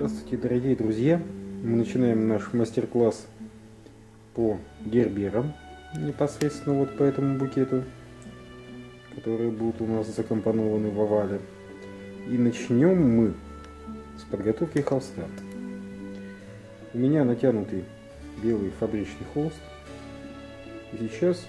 Здравствуйте, дорогие друзья! Мы начинаем наш мастер-класс по герберам, непосредственно вот по этому букету, которые будут у нас закомпонованы в овале. И начнем мы с подготовки холста. У меня натянутый белый фабричный холст. И сейчас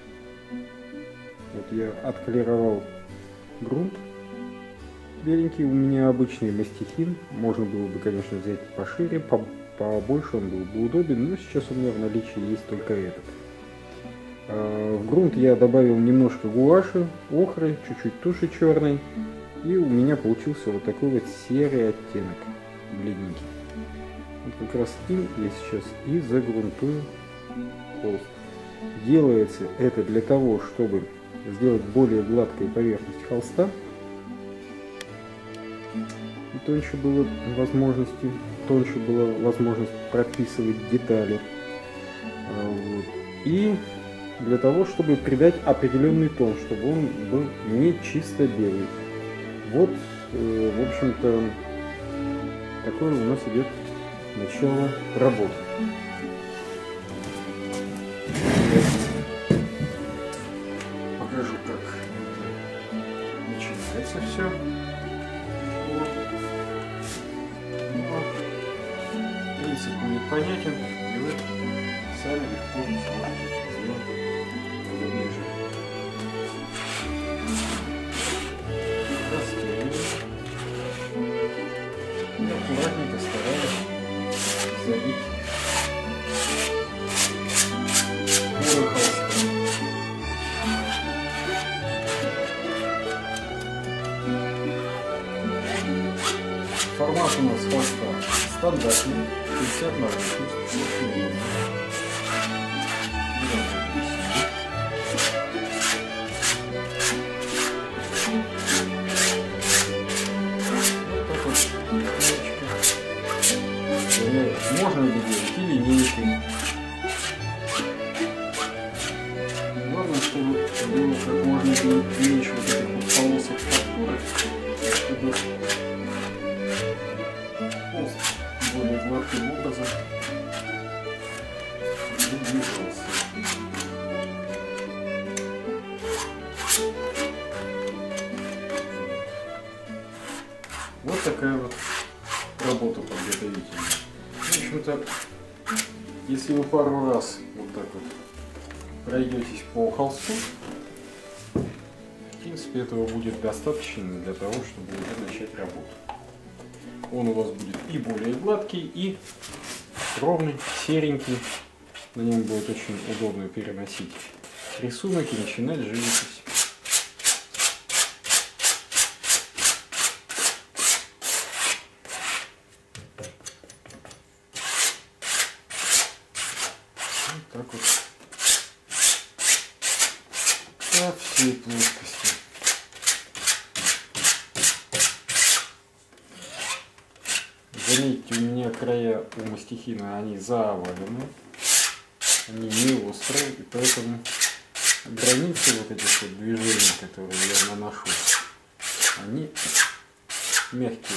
вот я отколеровал грунт. Беленький, у меня обычный мастихин, можно было бы, конечно, взять пошире, побольше, он был бы удобен, но сейчас у меня в наличии есть только этот. В грунт я добавил немножко гуаши, охры, чуть-чуть туши черной, и у меня получился вот такой вот серый оттенок, бледненький. Вот как раз им я сейчас и загрунтую холст. Делается это для того, чтобы сделать более гладкой поверхность холста. И тоньше была возможность прописывать детали. Вот. И для того, чтобы придать определенный тон, чтобы он был не чисто белый. Вот, в общем-то, такое у нас идет начало работы. Покажу, как начинается все. Принцип будет понятен, и вы сами легко сможете сделать подобные же. Растягиваем. И аккуратненько стараюсь забить поры холста. Формат у нас холста стандартный, 50 на 80. Можно делать и линейкой. Главное, чтобы было как можно меньше вот этих вот полосок фактуры, чтобы холст более гладким образом двигался. Вот такая вот работа подготовительная. В общем-то, если вы пару раз вот так вот пройдетесь по холсту, в принципе, этого будет достаточно для того, чтобы уже начать работу. Он у вас будет и более гладкий, и ровный, серенький. На нем будет очень удобно переносить рисунок и начинать живопись. Вот так вот по всей плоскости. Заметьте, у меня края у мастихина, они заовалены, они не острые, и поэтому границы вот этих вот движений, которые я наношу, они мягкие,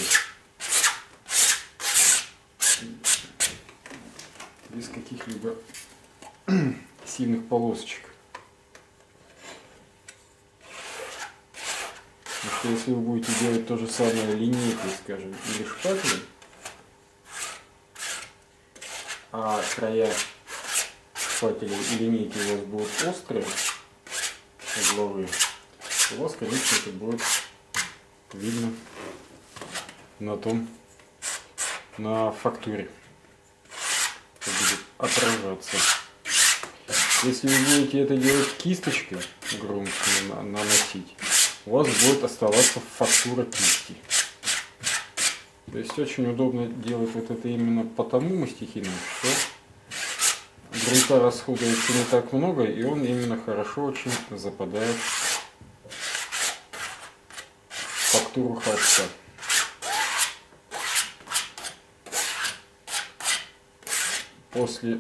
без каких-либо сильных полосочек. Потому что если вы будете делать то же самое линейкой, скажем, или шпателем, а края шпателя и линейки у вас будут острые, угловые, то у вас, конечно, это будет видно на фактуре, будет отражаться. Если вы будете это делать кисточкой, грунт наносить, у вас будет оставаться фактура кисти. То есть очень удобно делать вот это именно по тому мастихину, что грунта расходуется не так много, и он именно хорошо очень западает в фактуру холста. После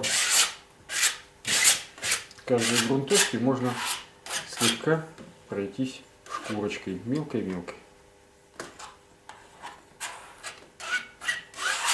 каждой грунтовки можно слегка пройтись шкурочкой мелкой-мелкой.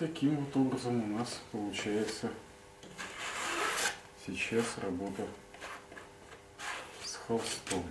таким вот образом у нас получается сейчас работа с холстом.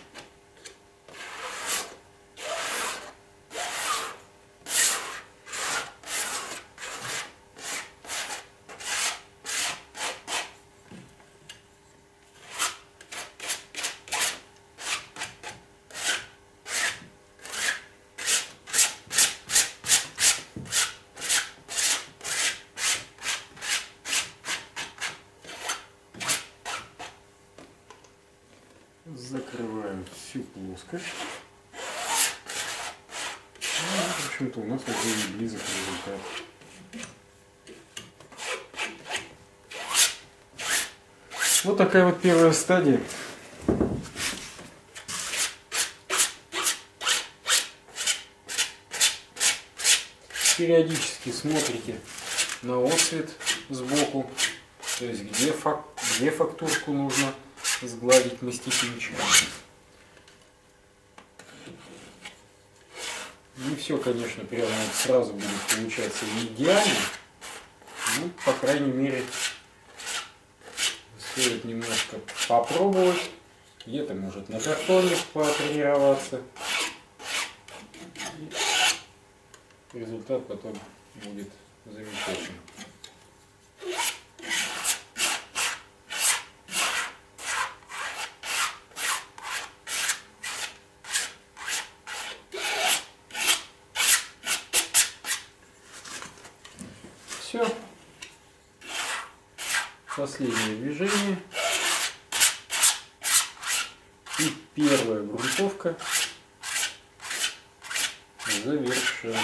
Закрываем всю плоскость. Ну, в общем-то, у нас уже и близок результат. Вот такая вот первая стадия. Периодически смотрите на отцвет сбоку, то есть где фактурку нужно сгладить мастихинчиком. Не все, конечно, прямо вот сразу будет получаться идеально, ну, по крайней мере, стоит немножко попробовать, где-то может на картоне потренироваться, и результат потом будет замечательный. Все. Последнее движение. И первая грунтовка завершена.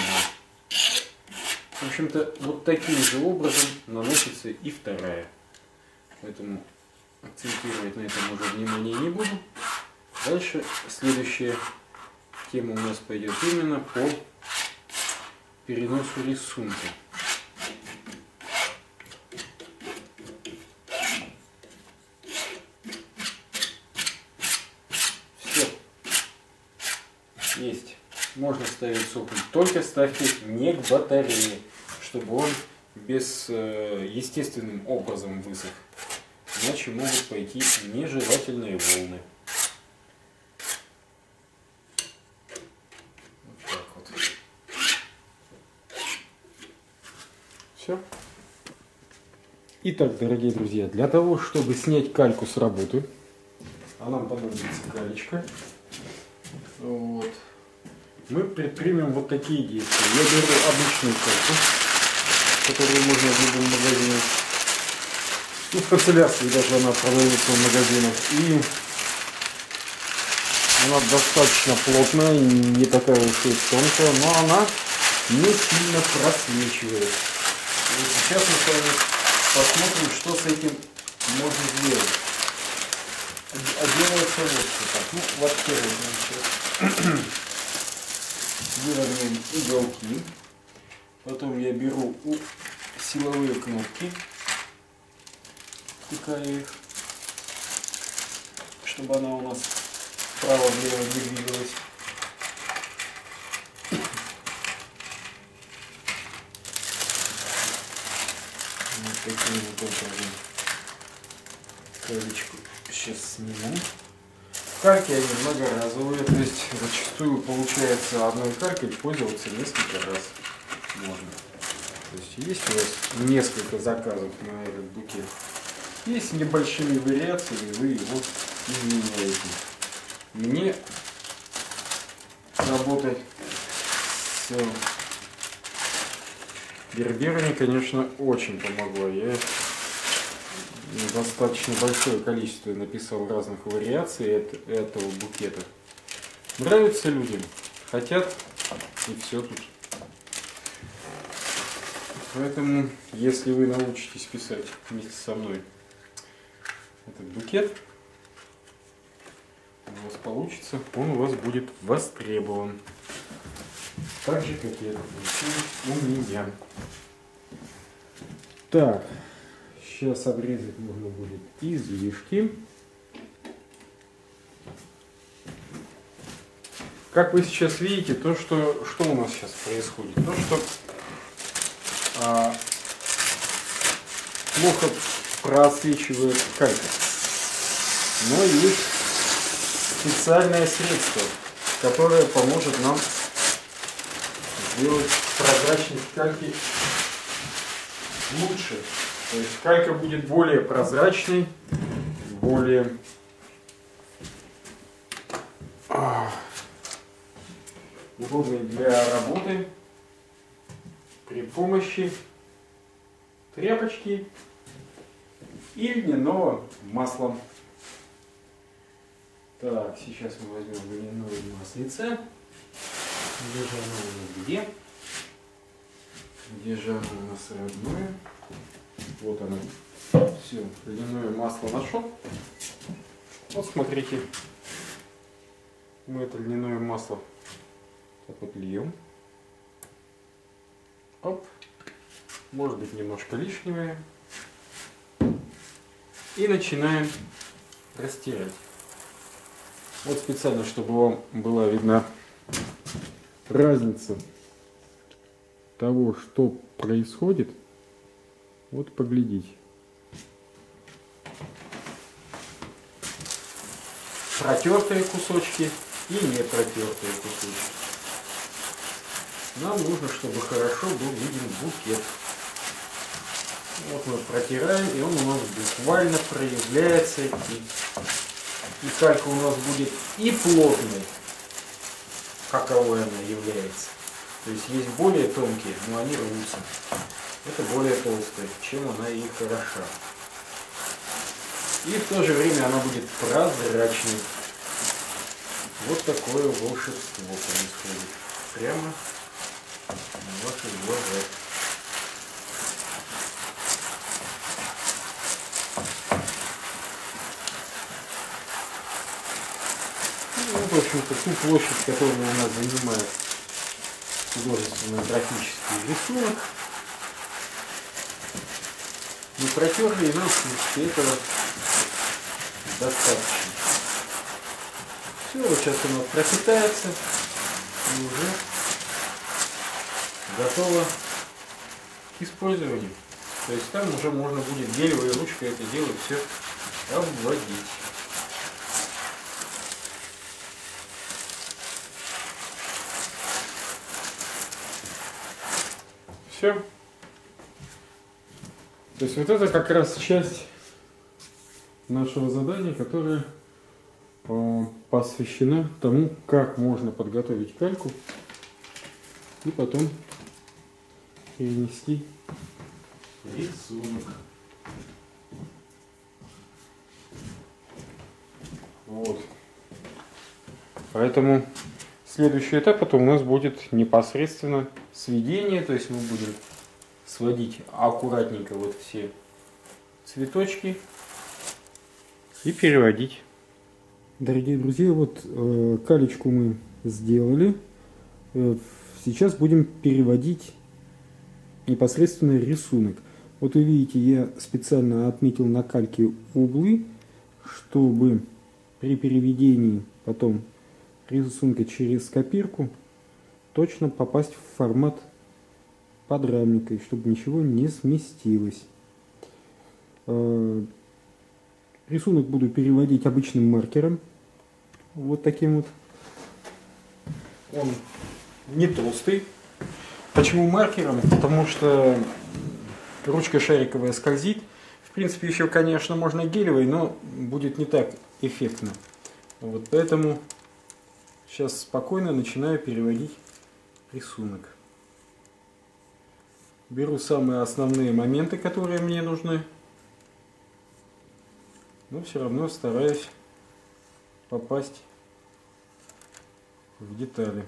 В общем-то, вот таким же образом наносится и вторая. Поэтому акцентировать на этом уже внимание не буду. Дальше следующая тема у нас пойдет именно по переносу рисунка. Есть. Можно ставить сопли, только ставьте не к батарее, чтобы он естественным образом высох. Иначе могут пойти нежелательные волны. Вот так вот. Все. Итак, дорогие друзья, для того, чтобы снять кальку с работы, а нам понадобится калечка, вот, мы предпримем вот такие действия. Я беру обычную кальку, которую можно в любом магазине. Ну, в канцелярстве даже она продается в магазинах. И она достаточно плотная, не такая уж и тонкая, но она не сильно просвечивает. И сейчас мы с вами посмотрим, что с этим можно сделать. А делается вот так. Ну, во-первых, мы сейчас выровняем уголки. Потом я беру силовые кнопки, втыкаю их, чтобы она у нас вправо-влево не двигалась. Вот таким вот образом калечку сейчас сниму. Кальки они многоразовые, то есть зачастую получается одной калькой пользоваться несколько раз можно. То есть есть у вас несколько заказов на этот букет, есть небольшими вариациями, вы его изменяете. Мне работать с берберами, конечно, очень помогло. Я достаточно большое количество написал разных вариаций этого букета. Нравится людям, хотят, и все тут. Поэтому, если вы научитесь писать вместе со мной этот букет, у вас получится, он у вас будет востребован. Так же, как и это получилось у меня. Так. Сейчас обрезать можно будет излишки. Как вы сейчас видите, что у нас сейчас происходит? То, что плохо просвечивает калька. Но есть специальное средство, которое поможет нам сделать прозрачность кальки лучше. То есть калька будет более прозрачной, более удобной для работы при помощи тряпочки и льняного масла. Так, сейчас мы возьмем льняное маслице. Где же оно у нас где? Где же оно у нас родное? Вот оно. Все, льняное масло нашел. Вот смотрите. Мы это льняное масло так вот льем. Оп. Может быть немножко лишнего. И начинаем растирать. Вот специально, чтобы вам была видна разница того, что происходит. Вот поглядите. Протертые кусочки и не протертые кусочки. Нам нужно, чтобы хорошо был виден букет. Вот мы протираем, и он у нас буквально проявляется, и калька у нас будет и плотной, каковой она является. То есть есть более тонкие, но они рвутся. Это более толстая, чем она и хороша. И в то же время она будет прозрачной. Вот такое волшебство происходит прямо на ваших глазах. Вот, в общем-то, ту площадь, которую у нас занимает художественно-графический рисунок, мы протерли, и нам, в принципе, этого достаточно. Все, вот сейчас оно пропитается и уже готово к использованию. То есть там уже можно будет гелевой ручкой это дело все обводить. Все. То есть вот это как раз часть нашего задания, которая посвящена тому, как можно подготовить кальку и потом перенести рисунок. Вот. Поэтому следующий этап это у нас будет непосредственно сведение, то есть мы будем сводить аккуратненько вот все цветочки и переводить. Дорогие друзья, вот калечку мы сделали. Сейчас будем переводить непосредственно рисунок. Вот вы видите, я специально отметил на кальке углы, чтобы при переведении потом рисунка через копирку точно попасть в формат подрамника, и чтобы ничего не сместилось. Рисунок буду переводить обычным маркером. Вот таким вот. Он не толстый. Почему маркером? Потому что ручка шариковая скользит. В принципе, еще, конечно, можно гелевой, но будет не так эффектно. Вот поэтому сейчас спокойно начинаю переводить рисунок. Беру самые основные моменты, которые мне нужны. Но все равно стараюсь попасть в детали.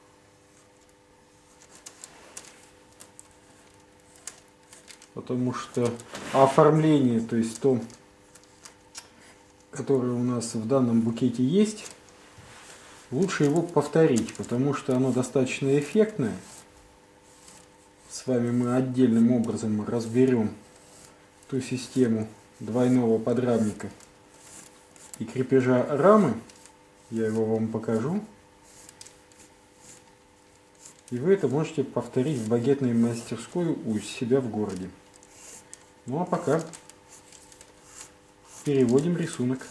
Потому что оформление, то есть то, которое у нас в данном букете есть, лучше его повторить, потому что оно достаточно эффектное. С вами мы отдельным образом разберем ту систему двойного подрамника и крепежа рамы. Я его вам покажу. И вы это можете повторить в багетной мастерской у себя в городе. Ну а пока переводим рисунок.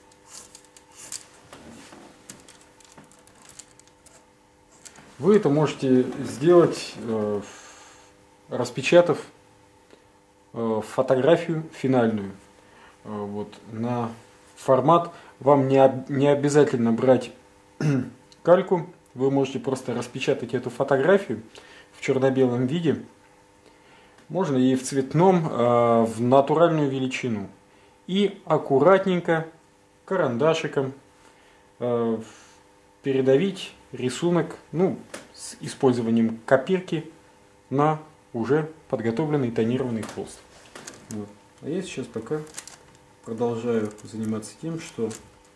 Вы это можете сделать, распечатав фотографию финальную. Вот, на формат вам не обязательно брать кальку. Вы можете просто распечатать эту фотографию в черно-белом виде. Можно и в цветном, в натуральную величину. И аккуратненько карандашиком передавить рисунок, ну, с использованием копирки на уже подготовленный тонированный холст. Вот. А я сейчас пока продолжаю заниматься тем, что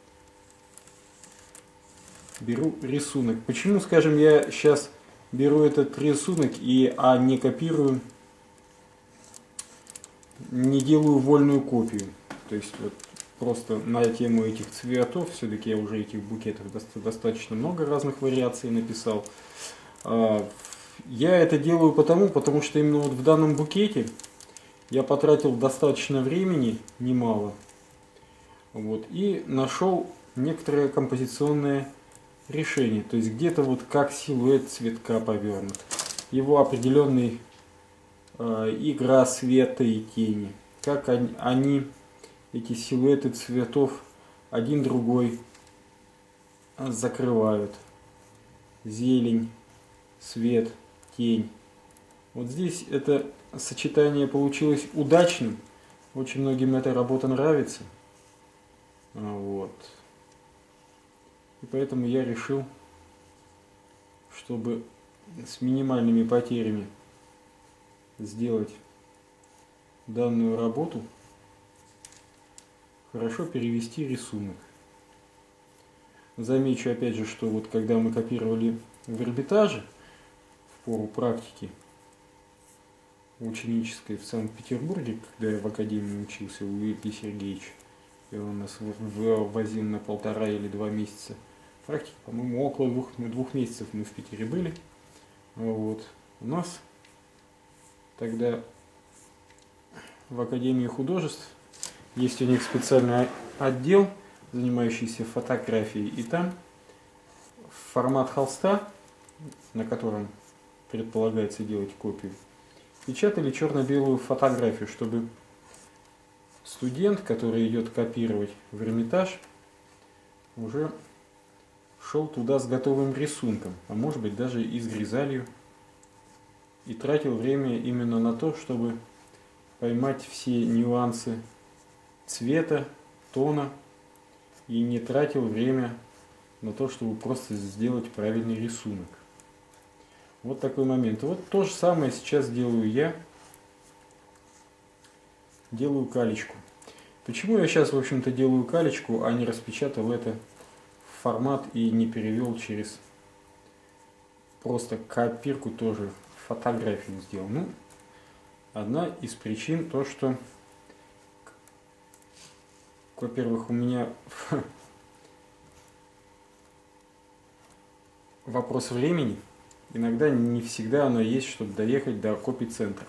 беру рисунок. Почему, скажем, я сейчас беру этот рисунок а не копирую, не делаю вольную копию. То есть вот просто на тему этих цветов, все-таки я уже этих букетов достаточно много разных вариаций написал. Я это делаю потому что именно вот в данном букете я потратил достаточно времени, немало, вот, и нашел некоторое композиционное решение. То есть где-то вот как силуэт цветка повернут, его определенный игра света и тени, как они эти силуэты цветов один другой закрывают. Зелень, свет, тень. Вот здесь это сочетание получилось удачным. Очень многим эта работа нравится. Вот. И поэтому я решил, чтобы с минимальными потерями сделать данную работу, хорошо перевести рисунок. Замечу опять же, что вот когда мы копировали в Эрмитаже в пору практики ученической в Санкт-Петербурге, когда я в академии учился у Ильи Сергеевича, и он нас возил на 1,5 или 2 месяца практики, по-моему, около двух месяцев мы в Питере были. Вот. У нас тогда в Академии художеств есть у них специальный отдел, занимающийся фотографией, и там формат холста, на котором предполагается делать копию, печатали черно-белую фотографию, чтобы студент, который идет копировать в Эрмитаж, уже шел туда с готовым рисунком, а может быть даже и с гризалью, и тратил время именно на то, чтобы поймать все нюансы цвета, тона, и не тратил время на то, чтобы просто сделать правильный рисунок. Вот такой момент. Вот то же самое сейчас делаю я. Делаю калечку. Почему я сейчас, в общем-то, делаю калечку, а не распечатал это в формат и не перевел через просто копирку, тоже фотографию сделал? Ну, одна из причин то, что, во-первых, у меня вопрос времени. Иногда не всегда оно есть, чтобы доехать до копий-центра.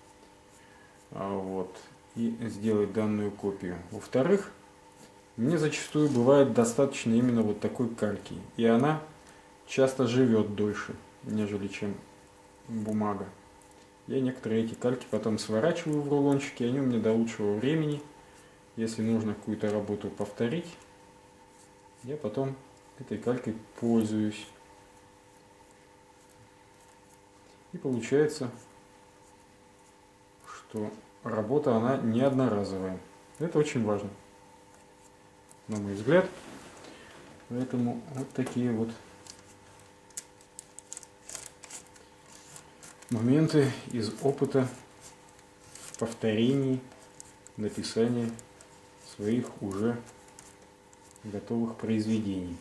Вот. И сделать данную копию. Во-вторых, мне зачастую бывает достаточно именно вот такой кальки. И она часто живет дольше, нежели чем бумага. Я некоторые эти кальки потом сворачиваю в рулончики, они у меня до лучшего времени. Если нужно какую-то работу повторить, я потом этой калькой пользуюсь. И получается, что работа, она не одноразовая. Это очень важно, на мой взгляд. Поэтому вот такие вот моменты из опыта в повторении написания своих уже готовых произведений.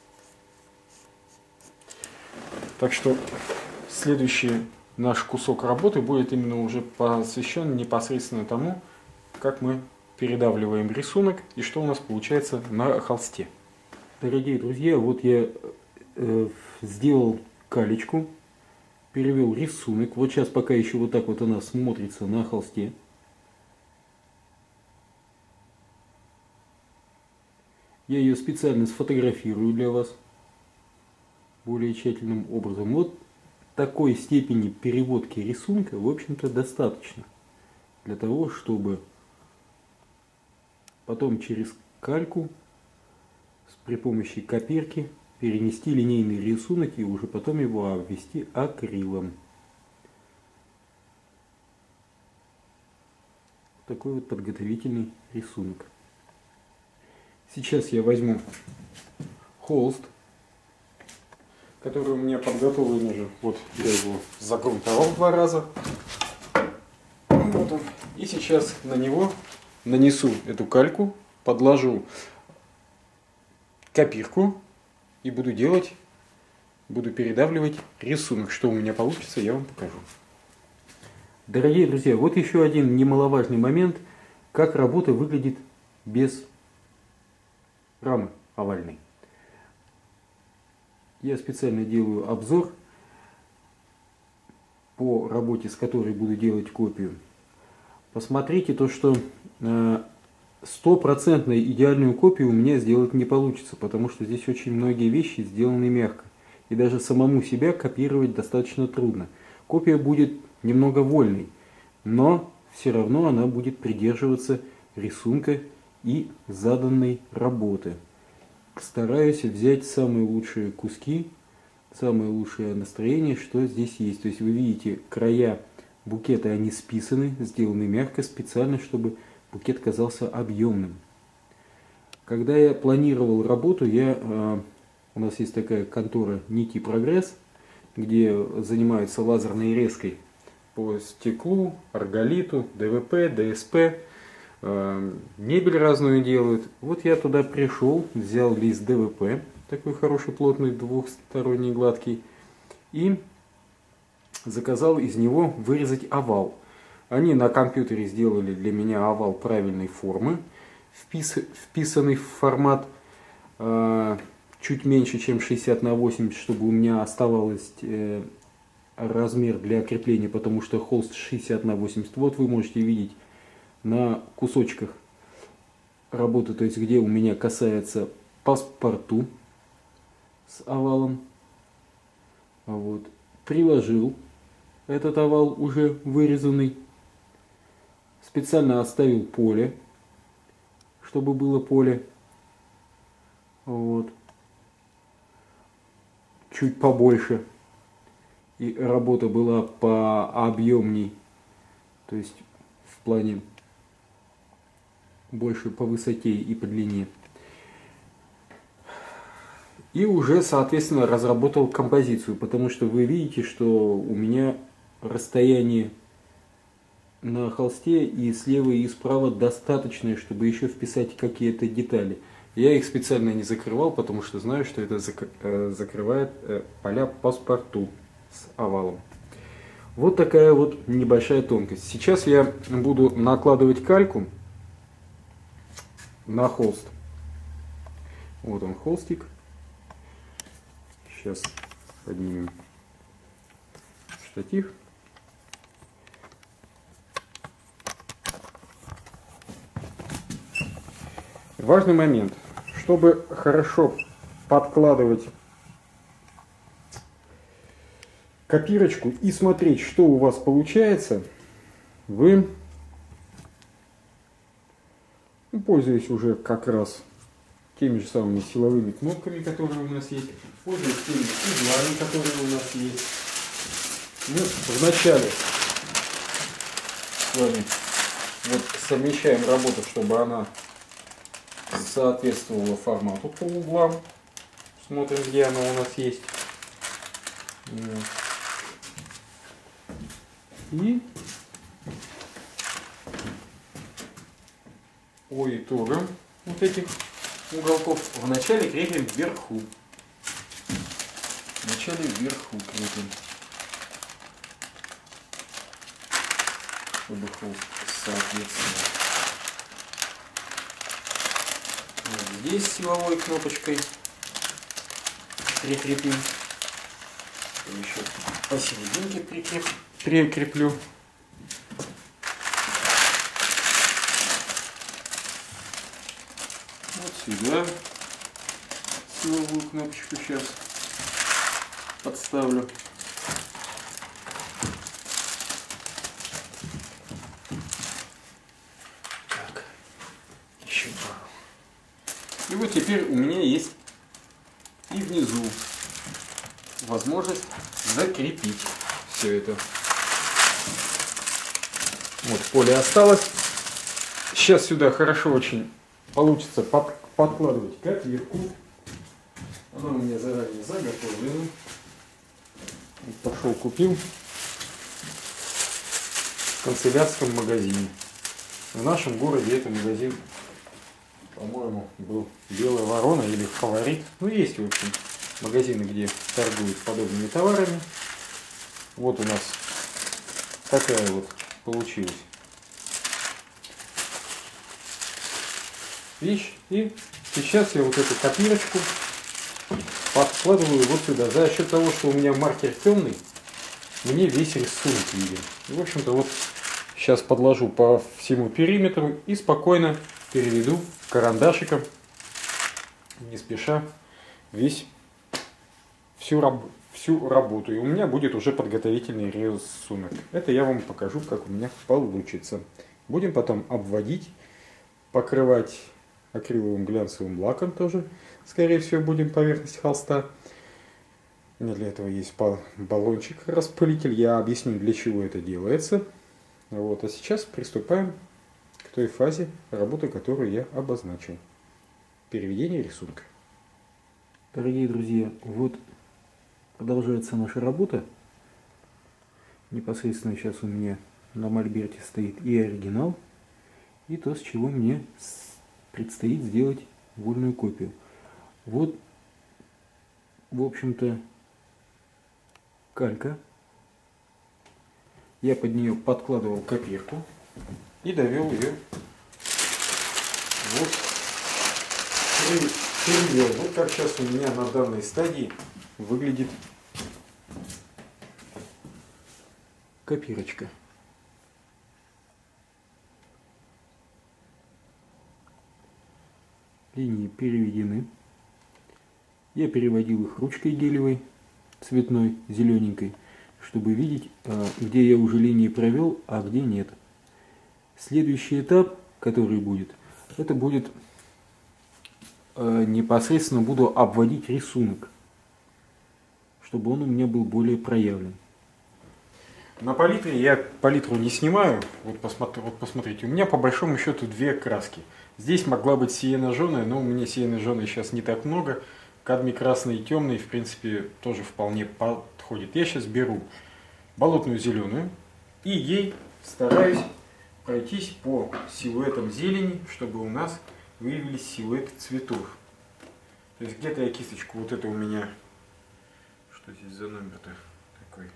Так что следующий наш кусок работы будет именно уже посвящен непосредственно тому, как мы передавливаем рисунок и что у нас получается на холсте. Дорогие друзья, вот я сделал калечку перевел рисунок. Вот сейчас пока еще вот так вот она смотрится на холсте. Я ее специально сфотографирую для вас более тщательным образом. Вот такой степени переводки рисунка, в общем-то, достаточно для того, чтобы потом через кальку при помощи копирки перенести линейный рисунок и уже потом его обвести акрилом. Такой вот подготовительный рисунок. Сейчас я возьму холст, который у меня подготовлен уже. Вот я его загрунтовал 2 раза. Вот он. И сейчас на него нанесу эту кальку, подложу копирку и буду передавливать рисунок. Что у меня получится, я вам покажу. Дорогие друзья, вот еще один немаловажный момент, как работа выглядит без рамы овальной. Я специально делаю обзор по работе, с которой буду делать копию. Посмотрите то, что стопроцентную идеальную копию у меня сделать не получится, потому что здесь очень многие вещи сделаны мягко. И даже самому себя копировать достаточно трудно. Копия будет немного вольной, но все равно она будет придерживаться рисунка и заданной работы. Стараюсь взять самые лучшие куски, самое лучшее настроение, что здесь есть. То есть вы видите, края букета, они списаны, сделаны мягко, специально, чтобы букет казался объемным. Когда я планировал работу, у нас есть такая контора Нити Прогресс, где занимаются лазерной резкой по стеклу, арголиту, ДВП, ДСП, мебель разную делают. Вот я туда пришел, взял лист ДВП, такой хороший, плотный, двухсторонний, гладкий, и заказал из него вырезать овал. Они на компьютере сделали для меня овал правильной формы, вписанный в формат чуть меньше, чем 60 на 80, чтобы у меня оставалось размер для крепления, потому что холст 60 на 80. Вот вы можете видеть на кусочках работы, то есть где у меня касается паспорту с овалом. Вот. Приложил этот овал уже вырезанный. Специально оставил поле, чтобы было поле. Вот. Чуть побольше. И работа была пообъемней. То есть в плане больше по высоте и по длине. И уже, соответственно, разработал композицию, потому что вы видите, что у меня расстояние на холсте и слева, и справа достаточное, чтобы еще вписать какие-то детали. Я их специально не закрывал, потому что знаю, что это закрывает поля паспорту с овалом. Вот такая вот небольшая тонкость. Сейчас я буду накладывать кальку на холст. Вот он, холстик. Сейчас поднимем штатив. Важный момент. Чтобы хорошо подкладывать копирочку и смотреть, что у вас получается, вы, пользуясь уже как раз теми же самыми силовыми кнопками, которые у нас есть, пользуясь теми углами, которые у нас есть, мы вначале с вами вот совмещаем работу, чтобы она соответствовала формату по углам. Смотрим, где она у нас есть. И по итогам вот этих уголков вначале крепим вверху. Вначале вверху крепим, чтобы холст соответствовал. Вот здесь силовой кнопочкой прикрепим. Еще посерединке прикреплю. Вот сюда силовую кнопочку сейчас подставлю. Так, еще пару. И вот теперь у меня есть и внизу возможность закрепить все это. Вот поле осталось. Сейчас сюда хорошо очень получится подкладывать копирку. Она у меня заранее заготовлена. Вот пошел купил в канцелярском магазине. В нашем городе это магазин, по-моему, был Белая Ворона или Фаворит. Ну, есть, в общем, магазины, где торгуют подобными товарами. Вот у нас такая вот получилась вещь. И сейчас я вот эту копирочку подкладываю вот сюда. За счет того, что у меня маркер темный, мне весь рисунок виден. И, в общем-то, вот сейчас подложу по всему периметру и спокойно переведу карандашиком, не спеша, всю работу. И у меня будет уже подготовительный рисунок. Это я вам покажу, как у меня получится. Будем потом обводить, покрывать акриловым глянцевым лаком тоже. Скорее всего, будем поверхность холста. У меня для этого есть баллончик, распылитель. Я объясню, для чего это делается. Вот. А сейчас приступаем к той фазе работы, которую я обозначил. Переведение рисунка. Дорогие друзья, вот продолжается наша работа. Непосредственно сейчас у меня на мольберте стоит и оригинал, и то, с чего мне предстоит сделать вольную копию. Вот, в общем-то, калька. Я под нее подкладывал копирку и довел ее вот примерно. Вот как сейчас у меня на данной стадии выглядит копирочка. Линии переведены. Я переводил их ручкой гелевой, цветной, зелененькой, чтобы видеть, где я уже линии провел, а где нет. Следующий этап, который будет, это будет непосредственно буду обводить рисунок, чтобы он у меня был более проявлен. На палитре я палитру не снимаю. Вот посмотрите, у меня по большому счету две краски. Здесь могла быть сиено-жженая, но у меня сиено-жженой сейчас не так много. Кадмий красный и темный, в принципе, тоже вполне подходит. Я сейчас беру болотную зеленую и ей стараюсь пройтись по силуэтам зелени, чтобы у нас выявились силуэты цветов. То есть где-то я кисточку, вот это у меня, что здесь за номер-то такой?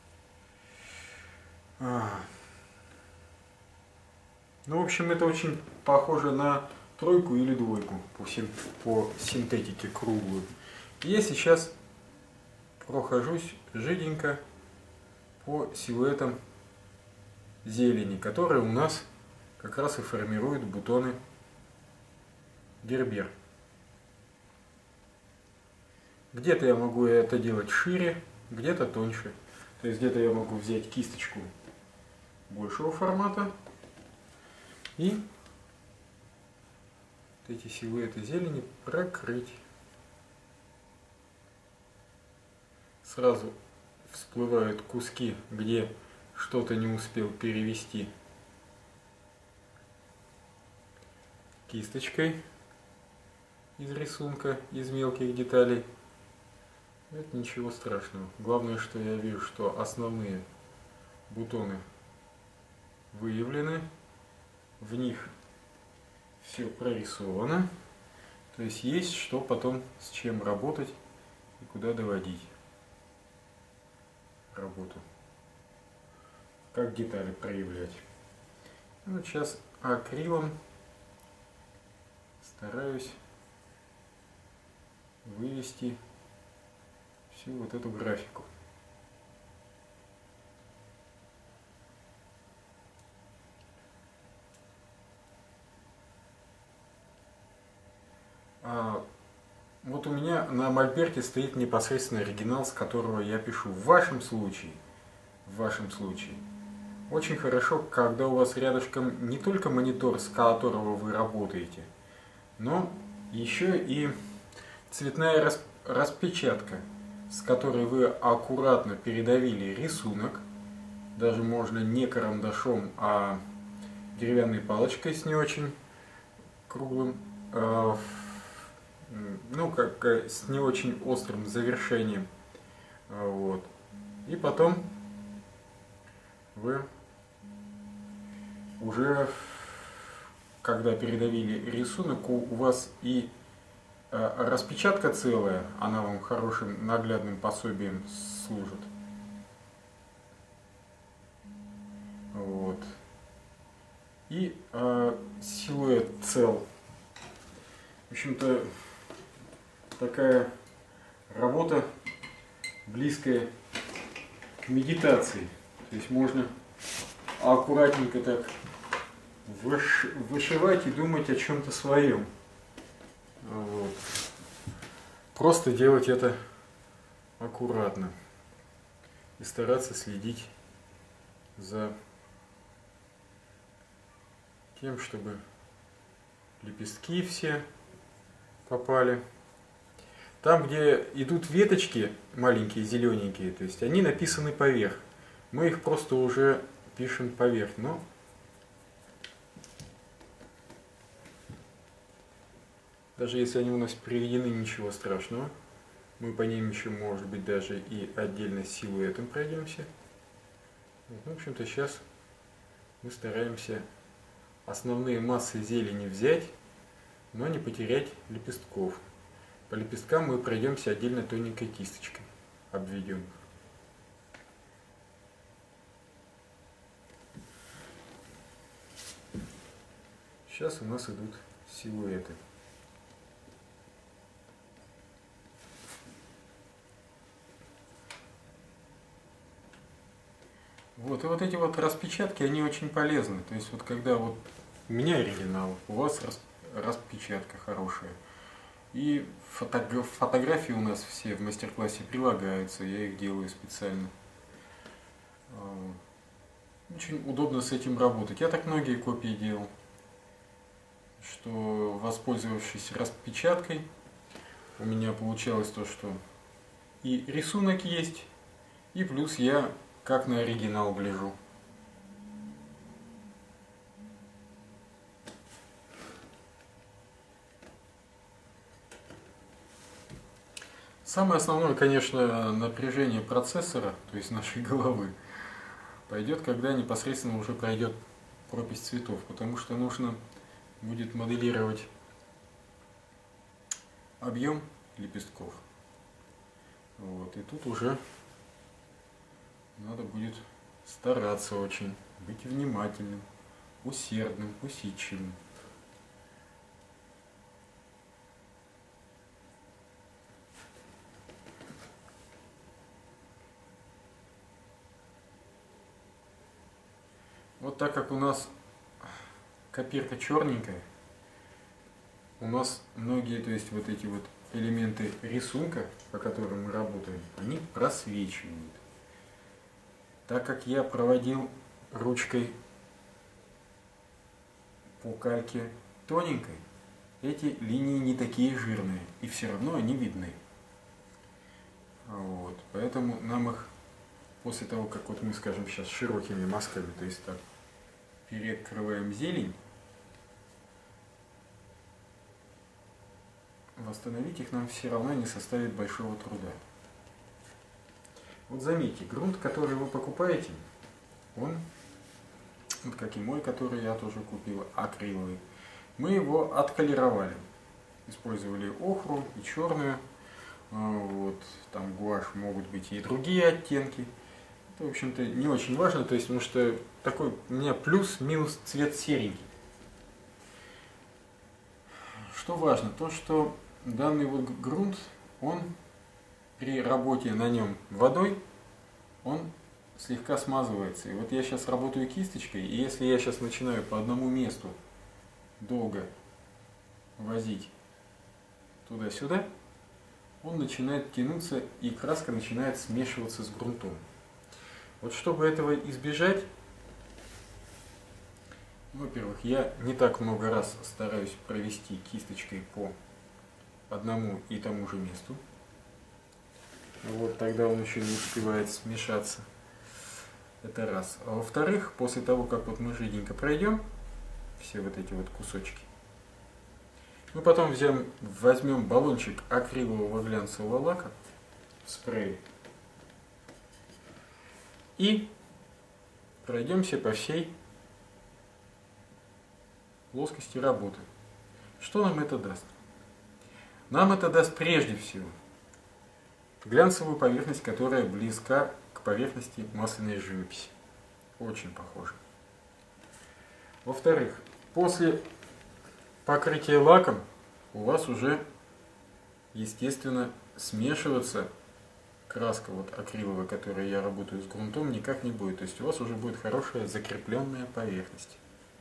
Ну, в общем, это очень похоже на тройку или двойку по синтетике круглую. И я сейчас прохожусь жиденько по силуэтам зелени, которые у нас как раз и формируют бутоны гербер. Где-то я могу это делать шире, где-то тоньше. То есть где-то я могу взять кисточку большего формата и вот эти силуэты зелени прокрыть. Сразу всплывают куски, где что-то не успел перевести кисточкой из рисунка, из мелких деталей. Это ничего страшного. Главное, что я вижу, что основные бутоны выявлены, в них все прорисовано, то есть что потом с чем работать и куда доводить работу, как детали проявлять. Вот сейчас акрилом стараюсь вывести всю вот эту графику. Вот у меня на мольберте стоит непосредственно оригинал, с которого я пишу. В вашем случае, очень хорошо, когда у вас рядышком не только монитор, с которого вы работаете, но еще и цветная распечатка, с которой вы аккуратно передавили рисунок. Даже можно не карандашом, а деревянной палочкой с не очень круглым, ну, как с не очень острым завершением. Вот. И потом вы уже, когда передавили рисунок, у вас и распечатка целая, она вам хорошим наглядным пособием служит. Вот. И силуэт цел. В общем-то, такая работа близкая к медитации. То есть можно аккуратненько так вышивать и думать о чем-то своем. Вот. Просто делать это аккуратно и стараться следить за тем, чтобы лепестки все попали. Там, где идут веточки маленькие, зелененькие, то есть они написаны поверх. Мы их просто уже пишем поверх. Но даже если они у нас приведены, ничего страшного. Мы по ним еще, может быть, даже и отдельно силуэтом пройдемся. В общем-то, сейчас мы стараемся основные массы зелени взять, но не потерять лепестков. По лепесткам мы пройдемся отдельно тоненькой кисточкой, обведем. Сейчас у нас идут силуэты. Вот, и вот эти вот распечатки, они очень полезны. То есть вот когда вот у меня оригинал, у вас распечатка хорошая. И фотографии у нас все в мастер-классе прилагаются, я их делаю специально. Очень удобно с этим работать. Я так многие копии делал, что, воспользовавшись распечаткой, у меня получалось то, что и рисунок есть, и плюс я как на оригинал гляжу. Самое основное, конечно, напряжение процессора, то есть нашей головы, пойдет, когда непосредственно уже пройдет пропись цветов, потому что нужно будет моделировать объем лепестков. Вот, и тут уже надо будет стараться очень, быть внимательным, усердным, усидчивым. Вот так как у нас копирка черненькая, у нас многие, то есть вот эти вот элементы рисунка, по которым мы работаем, они просвечивают. Так как я проводил ручкой по кальке тоненькой, эти линии не такие жирные, и все равно они видны. Вот, поэтому нам их после того, как вот мы, скажем, сейчас широкими мазками, то есть так, перекрываем зелень, восстановить их нам все равно не составит большого труда. Вот заметьте, грунт, который вы покупаете, он, вот как и мой, который я тоже купил, акриловый, мы его отколеровали. Использовали охру и черную, вот, там гуашь, могут быть и другие оттенки. Это, в общем-то, не очень важно, то есть, потому что такой у меня плюс-минус цвет серенький. Что важно? То, что данный вот грунт, он при работе на нем водой, он слегка смазывается. И вот я сейчас работаю кисточкой, и если я сейчас начинаю по одному месту долго возить туда-сюда, он начинает тянуться и краска начинает смешиваться с грунтом. Вот чтобы этого избежать, во-первых, я не так много раз стараюсь провести кисточкой по одному и тому же месту. Вот тогда он еще не успевает смешаться. Это раз. А во-вторых, после того, как вот мы жиденько пройдем все вот эти вот кусочки, мы потом возьмем баллончик акрилового глянцевого лака в спрее и пройдемся по всей плоскости работы. Что нам это даст? Нам это даст прежде всего глянцевую поверхность, которая близка к поверхности масляной живописи. Очень похожа. Во-вторых, после покрытия лаком у вас уже, естественно, смешиваться краска вот акриловая, которой я работаю с грунтом, никак не будет. То есть у вас уже будет хорошая закрепленная поверхность.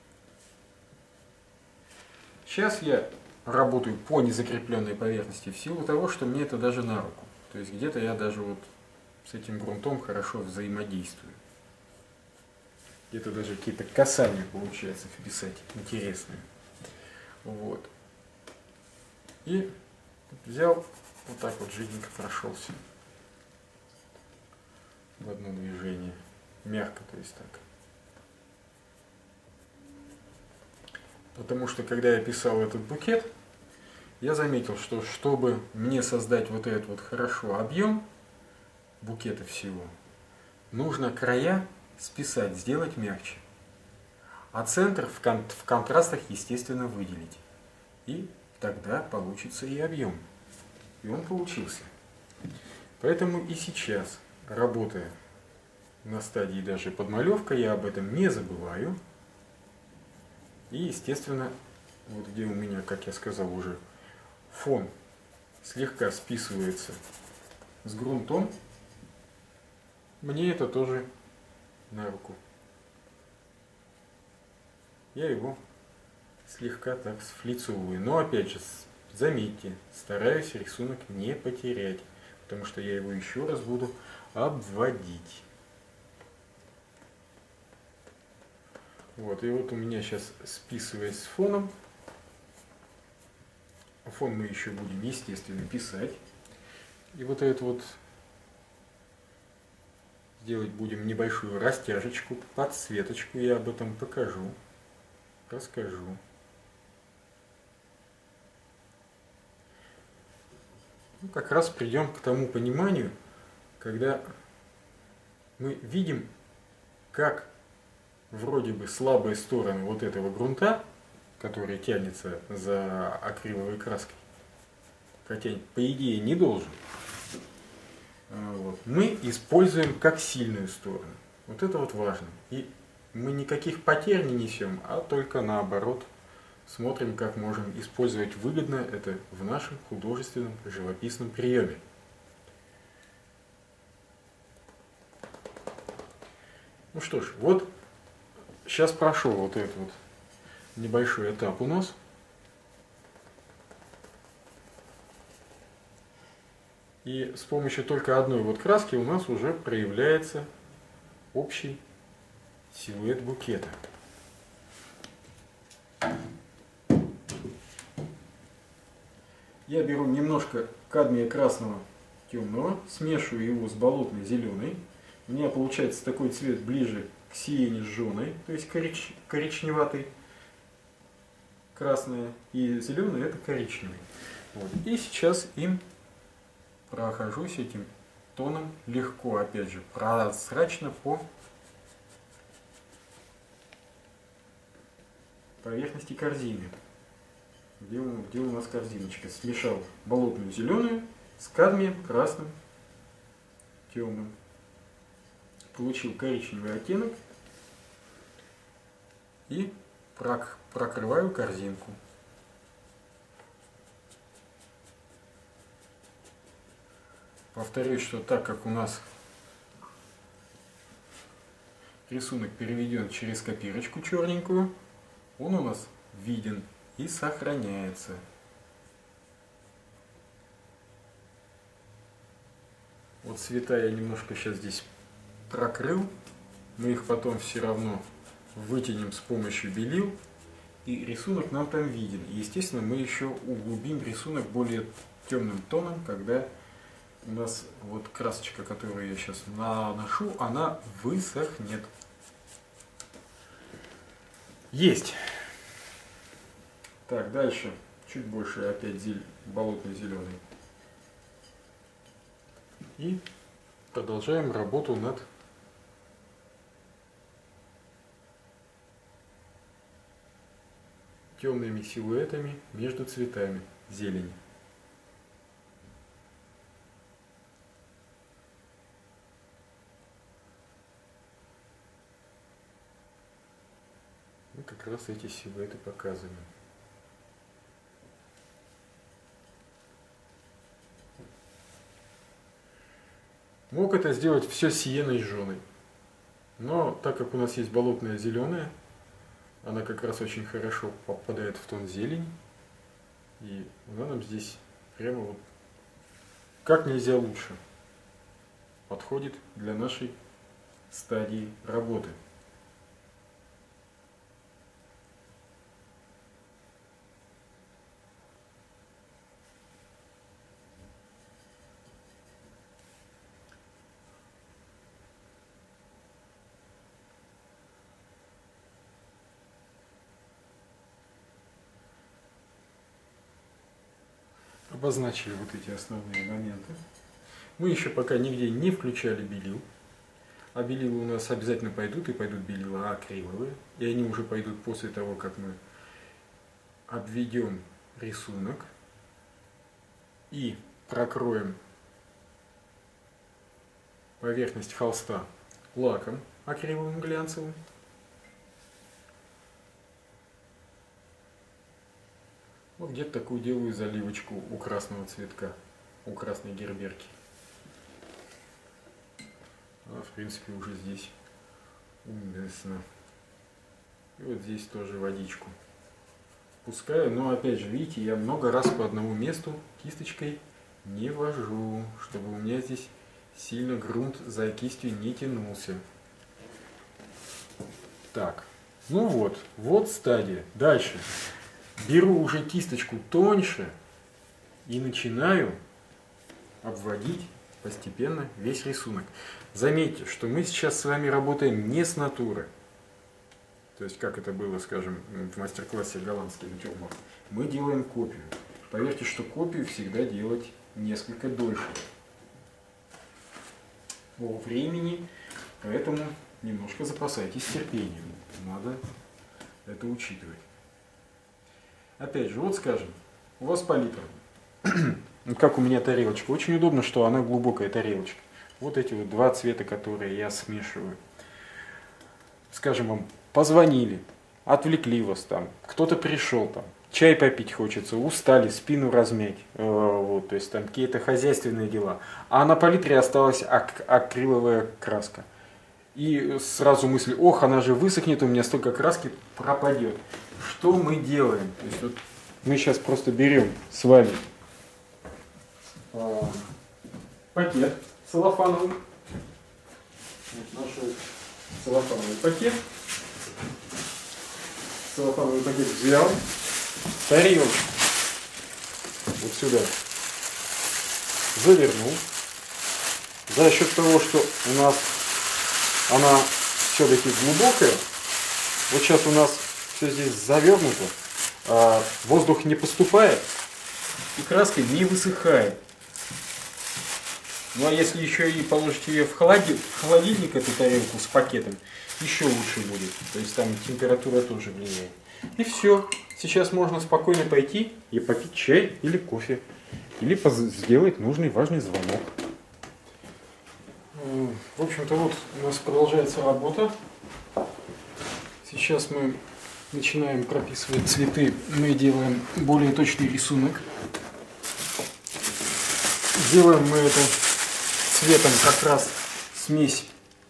Сейчас я работаю по незакрепленной поверхности в силу того, что мне это даже на руку. То есть где-то я даже вот с этим грунтом хорошо взаимодействую. Где-то даже какие-то касания получается вписать интересные. Вот. И взял, вот так вот жиденько прошелся в одно движение. Мягко, то есть так. Потому что когда я писал этот букет, я заметил, что чтобы мне создать вот этот вот хорошо объем букета всего, нужно края списать, сделать мягче. А центр в контрастах, естественно, выделить. И тогда получится и объем. И он получился. Поэтому и сейчас, работая на стадии даже подмалевка, я об этом не забываю. И, естественно, вот где у меня, как я сказал уже, фон слегка списывается с грунтом, мне это тоже на руку. Я его слегка так сфлицовываю. Но опять же, заметьте, стараюсь рисунок не потерять, потому что я его еще раз буду обводить. Вот, и вот у меня сейчас, списываясь с фоном, фон мы еще будем, естественно, писать. И вот это вот сделать будем небольшую растяжечку, подсветочку, я об этом покажу, расскажу. Ну, как раз придем к тому пониманию, когда мы видим, как вроде бы слабые стороны вот этого грунта, который тянется за акриловой краской, хотя по идее не должен, вот, мы используем как сильную сторону. Вот это вот важно. И мы никаких потерь не несем, а только наоборот смотрим, как можем использовать выгодно это в нашем художественном живописном приеме. Ну что ж, вот сейчас прошел вот этот вот небольшой этап у нас. И с помощью только одной вот краски у нас уже проявляется общий силуэт букета. Я беру немножко кадмия красного темного, смешиваю его с болотной зеленой. У меня получается такой цвет ближе к сиене жженой, то есть коричневатый, красное, и зеленый это коричневый. Вот. И сейчас им прохожусь этим тоном легко, опять же, прозрачно по поверхности корзины. Где у нас корзиночка? Смешал болотную зеленую с кадмием красным темным. Получил коричневый оттенок и прокрываю корзинку. Повторюсь, что так как у нас рисунок переведен через копирочку черненькую, он у нас виден и сохраняется. Вот цвета я немножко сейчас здесь прокрыл. Мы их потом все равно вытянем с помощью белил. И рисунок нам там виден. И, естественно, мы еще углубим рисунок более темным тоном, когда у нас вот красочка, которую я сейчас наношу, она высохнет. Есть. Так, дальше. Чуть больше опять болотный зеленый. И продолжаем работу над темными силуэтами между цветами зелени. Мы как раз эти силуэты показываем. Мог это сделать все сиеной жженой, но так как у нас есть болотная зеленая, она как раз очень хорошо попадает в тон зелень, и она нам здесь прямо вот как нельзя лучше подходит для нашей стадии работы. Обозначили вот эти основные моменты. Мы еще пока нигде не включали белил. А белила у нас обязательно пойдут, и пойдут белила акриловые. И они уже пойдут после того, как мы обведем рисунок и прокроем поверхность холста лаком акриловым глянцевым. Вот где-то такую делаю заливочку у красного цветка, у красной герберки. А в принципе уже здесь уместно. И вот здесь тоже водичку пускаю. Но опять же, видите, я много раз по одному месту кисточкой не вожу, чтобы у меня здесь сильно грунт за кистью не тянулся. Так, ну вот стадия. Дальше. Беру уже кисточку тоньше и начинаю обводить постепенно весь рисунок. Заметьте, что мы сейчас с вами работаем не с натуры. То есть, как это было, скажем, в мастер-классе голландский натюрморт. Мы делаем копию. Поверьте, что копию всегда делать несколько дольше по времени, поэтому немножко запасайтесь терпением. Надо это учитывать. Опять же, вот скажем, у вас палитра. Как у меня тарелочка. Очень удобно, что она глубокая тарелочка. Вот эти вот два цвета, которые я смешиваю. Скажем, вам позвонили, отвлекли вас там, кто-то пришел там, чай попить хочется, устали, спину размять, вот, то есть там какие-то хозяйственные дела. А на палитре осталась акриловая краска. И сразу мысль, ох, она же высохнет, у меня столько краски пропадет. Что мы делаем? То есть вот мы сейчас просто берем с вами пакет целлофановый. Вот наш целлофановый пакет. Целлофановый пакет взял, тарелочку вот сюда завернул. За счет того, что у нас она все-таки глубокая, вот сейчас у нас все здесь завернуто, воздух не поступает и краска не высыхает. Ну а если еще и положите ее в холодильник, эту тарелку с пакетом, еще лучше будет. То есть там температура тоже влияет. И все. Сейчас можно спокойно пойти и попить чай или кофе. Или сделать нужный важный звонок. В общем-то вот у нас продолжается работа. Сейчас мы начинаем прописывать цветы. Мы делаем более точный рисунок. Делаем мы это цветом как раз смесь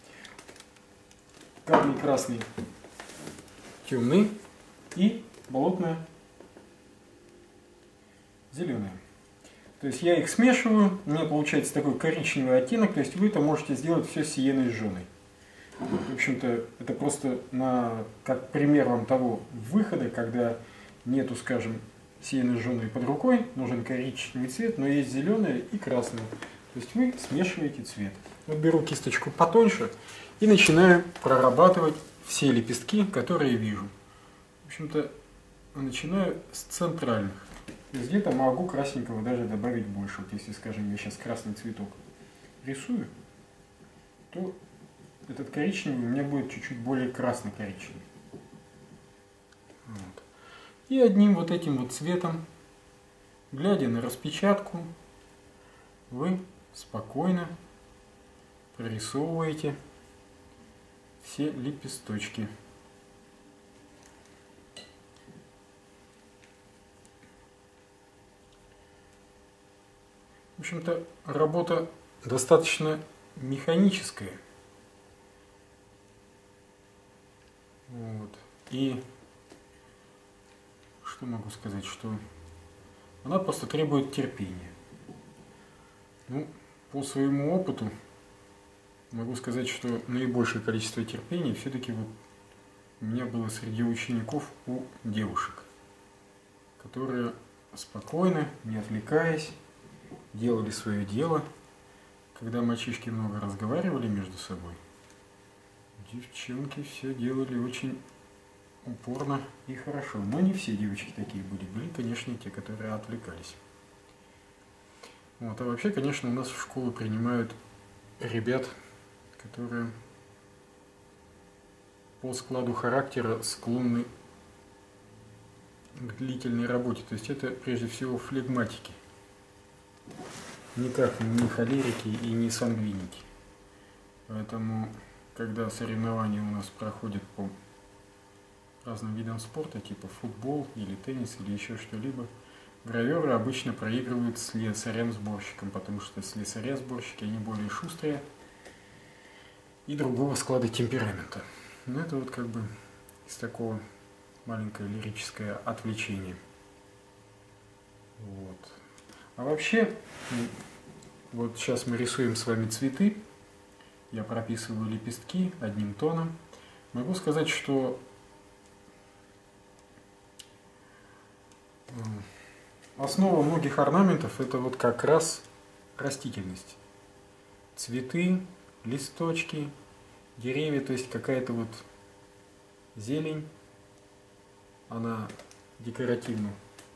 камень красный, темный и болотная зеленая. То есть я их смешиваю, у меня получается такой коричневый оттенок, то есть вы это можете сделать все с сиеной жженой. В общем-то, это просто как пример вам того выхода, когда нету, скажем, сиеной жженой под рукой, нужен коричневый цвет, но есть зеленый и красный. То есть вы смешиваете цвет. Вот беру кисточку потоньше и начинаю прорабатывать все лепестки, которые вижу. В общем-то, начинаю с центральных. То есть где-то могу красненького даже добавить больше. Вот если, скажем, я сейчас красный цветок рисую, то этот коричневый у меня будет чуть-чуть более красно-коричневый. Вот. И одним вот этим вот цветом, глядя на распечатку, вы спокойно прорисовываете все лепесточки. В общем-то, работа достаточно механическая. Вот. И что могу сказать, что она просто требует терпения. Ну, по своему опыту могу сказать, что наибольшее количество терпения все-таки вот у меня было среди учеников у девушек, которые спокойно, не отвлекаясь, делали свое дело. Когда мальчишки много разговаривали между собой, девчонки все делали очень упорно и хорошо. Но не все девочки такие были. Были, конечно, те, которые отвлекались. Вот. А вообще, конечно, у нас в школу принимают ребят, которые по складу характера склонны к длительной работе. То есть это прежде всего флегматики. Никак не холерики и не сангвиники. Поэтому, когда соревнования у нас проходят по разным видам спорта, типа футбол или теннис или еще что-либо, граверы обычно проигрывают слесарям-сборщикам, потому что слесаря-сборщики, они более шустрые и другого склада темперамента. Но это вот как бы из такого маленькое лирическое отвлечение. Вот. А вообще, вот сейчас мы рисуем с вами цветы, я прописываю лепестки одним тоном. Могу сказать, что основа многих орнаментов это вот как раз растительность. Цветы, листочки, деревья, то есть какая-то вот зелень, она декоративно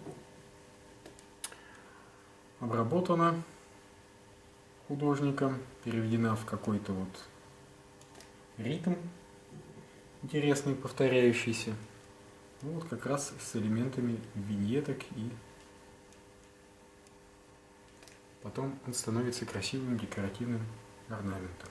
обработана художником, переведена в какой-то вот ритм интересный, повторяющийся. Ну, вот как раз с элементами виньеток, и потом он становится красивым декоративным орнаментом.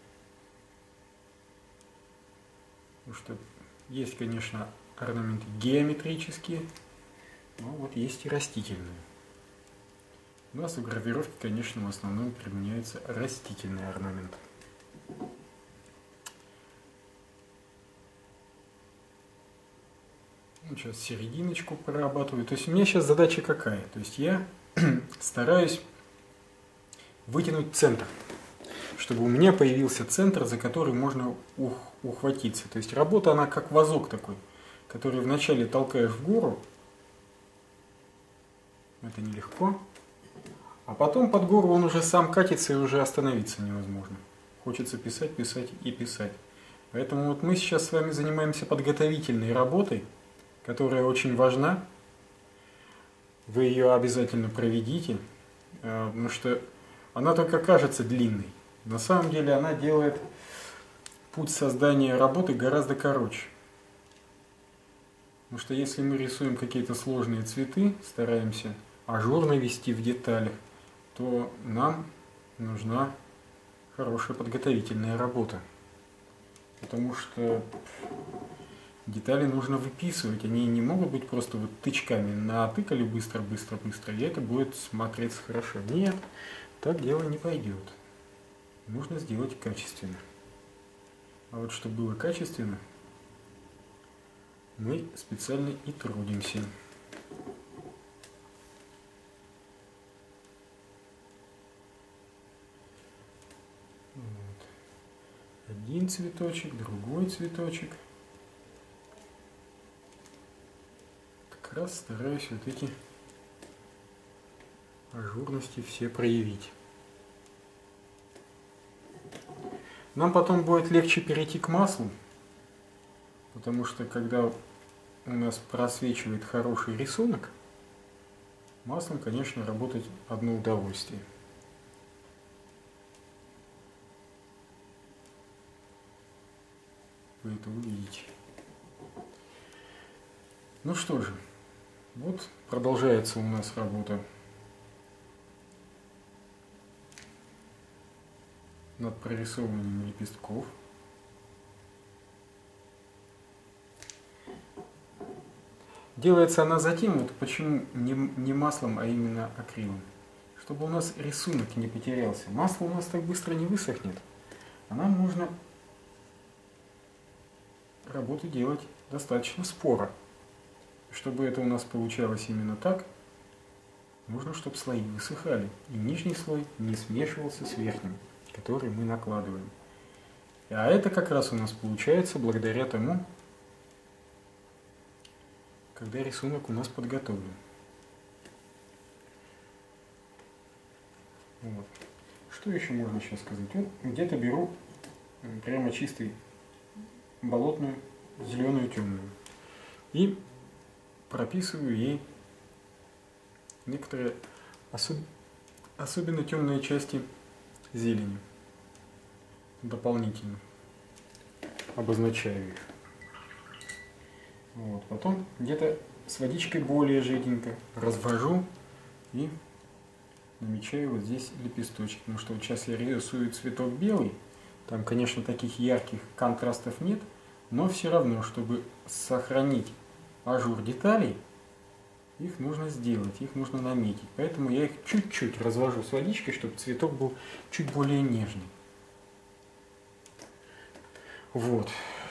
Потому что есть, конечно, орнаменты геометрические, но вот есть и растительные. У нас в гравировке, конечно, в основном применяется растительный орнамент. Сейчас серединочку прорабатываю. То есть у меня сейчас задача какая? То есть я стараюсь вытянуть центр, чтобы у меня появился центр, за который можно ухватиться. То есть работа, она как вазок такой, который вначале толкаешь в гору. Это нелегко. А потом под гору он уже сам катится, и уже остановиться невозможно. Хочется писать, писать и писать. Поэтому вот мы сейчас с вами занимаемся подготовительной работой, которая очень важна. Вы ее обязательно проведите, потому что она только кажется длинной. На самом деле она делает путь создания работы гораздо короче. Потому что если мы рисуем какие-то сложные цветы, стараемся ажурно вести в деталях, то нам нужна хорошая подготовительная работа. Потому что детали нужно выписывать, они не могут быть просто вот тычками. Натыкали быстро, быстро, быстро, и это будет смотреться хорошо. Нет, так дело не пойдет. Нужно сделать качественно. А вот чтобы было качественно, мы специально и трудимся. Один цветочек, другой цветочек. Как раз стараюсь вот эти ажурности все проявить. Нам потом будет легче перейти к маслу, потому что когда у нас просвечивает хороший рисунок, маслом, конечно, работать одно удовольствие. Вы это увидите. Ну что же, вот продолжается у нас работа над прорисовыванием лепестков. Делается она затем, вот почему не маслом, а именно акрилом. Чтобы у нас рисунок не потерялся. Масло у нас так быстро не высохнет. А нам нужно работу делать достаточно споро. Чтобы это у нас получалось именно так, нужно, чтобы слои высыхали. И нижний слой не смешивался с верхним, который мы накладываем. А это как раз у нас получается благодаря тому, когда рисунок у нас подготовлен. Вот. Что еще можно сейчас сказать? Вот где-то беру прямо чистый болотную, зеленую, темную. И прописываю ей некоторые особенно темные части зелени. Дополнительно обозначаю их. Вот. Потом где-то с водичкой более жиденько развожу и намечаю вот здесь лепесточек. Потому что вот сейчас я рисую цветок белый. Там, конечно, таких ярких контрастов нет, но все равно, чтобы сохранить ажур деталей, их нужно сделать, их нужно наметить. Поэтому я их чуть-чуть развожу с водичкой, чтобы цветок был чуть более нежный. Вот.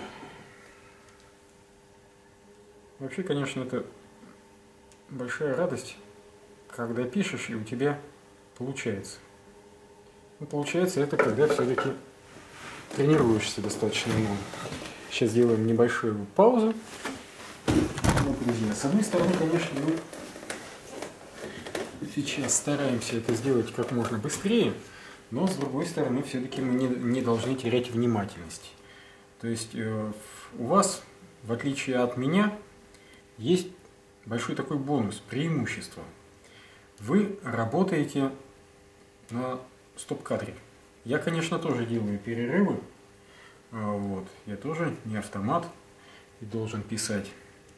Вообще, конечно, это большая радость, когда пишешь, и у тебя получается. Ну, получается это, когда все-таки тренируешься достаточно много. Сейчас сделаем небольшую паузу. Вот, друзья, с одной стороны, конечно, мы сейчас стараемся это сделать как можно быстрее, но с другой стороны, все-таки мы не должны терять внимательность. То есть у вас, в отличие от меня, есть большой такой бонус, преимущество. Вы работаете на стоп-кадре. Я, конечно, тоже делаю перерывы. Вот. Я тоже не автомат и должен писать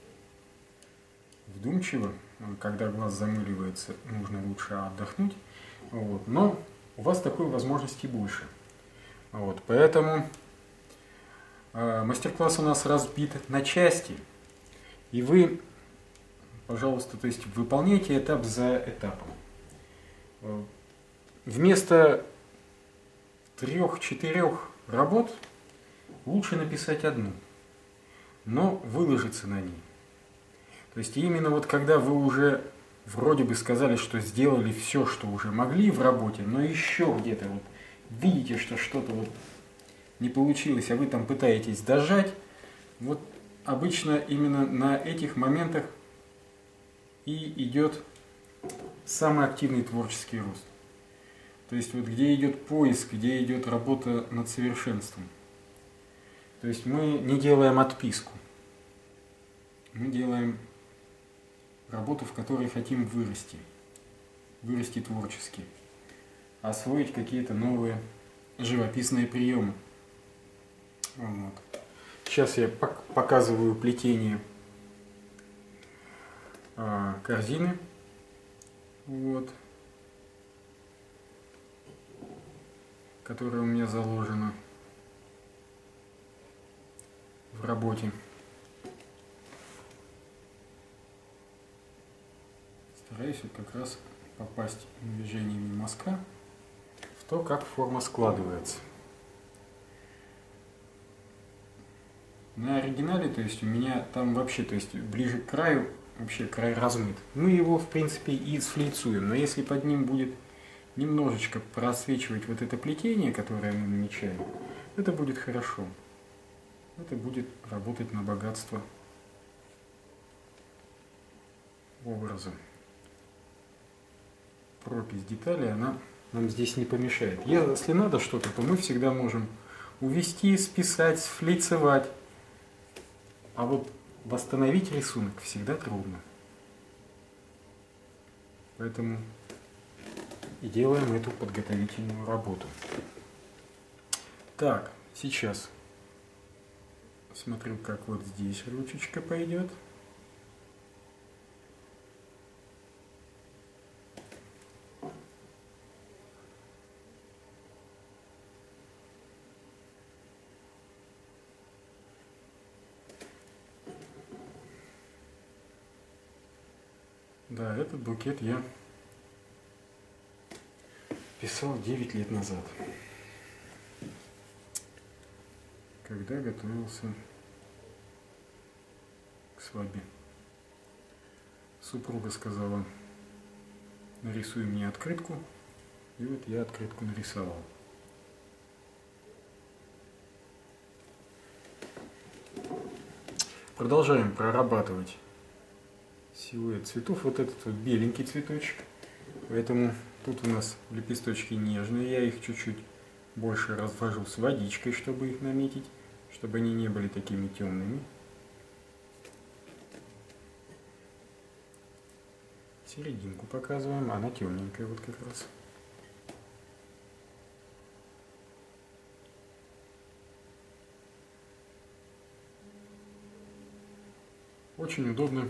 вдумчиво. Когда глаз замыливается, нужно лучше отдохнуть. Вот. Но у вас такой возможности больше. Вот. Поэтому мастер-класс у нас разбит на части. И вы, пожалуйста, то есть выполняйте этап за этапом. Вместо 3-4 работ лучше написать одну, но выложиться на ней. То есть именно вот когда вы уже вроде бы сказали, что сделали все, что уже могли в работе, но еще где-то вот видите, что что-то вот не получилось, а вы там пытаетесь дожать, вот обычно именно на этих моментах и идет самый активный творческий рост. То есть вот где идет поиск, где идет работа над совершенством. То есть мы не делаем отписку. Мы делаем работу, в которой хотим вырасти. Вырасти творчески. Освоить какие-то новые живописные приемы. Вот. Сейчас я показываю плетение корзины. Вот. Которая у меня заложена в работе. Стараюсь вот как раз попасть движениями мазка в то, как форма складывается. На оригинале, то есть у меня там вообще, то есть ближе к краю, вообще край размыт. Мы его в принципе и сфлицуем, но если под ним будет немножечко просвечивать вот это плетение, которое мы намечаем, Это будет хорошо. Это будет работать на богатство образа. Пропись деталей, она нам здесь не помешает. Если надо что-то, то мы всегда можем увести, списать, сфлицевать. А вот восстановить рисунок всегда трудно. Поэтому и делаем эту подготовительную работу. Так, сейчас смотрю, как вот здесь ручечка пойдет. Да, этот букет я писал 9 лет назад, когда готовился к свадьбе. Супруга сказала: нарисуй мне открытку, и вот я открытку нарисовал. Продолжаем прорабатывать силуэт цветов. Вот этот вот беленький цветочек, поэтому тут у нас лепесточки нежные, я их чуть-чуть больше развожу с водичкой, чтобы их наметить, чтобы они не были такими темными. Серединку показываем, она темненькая вот как раз. Очень удобно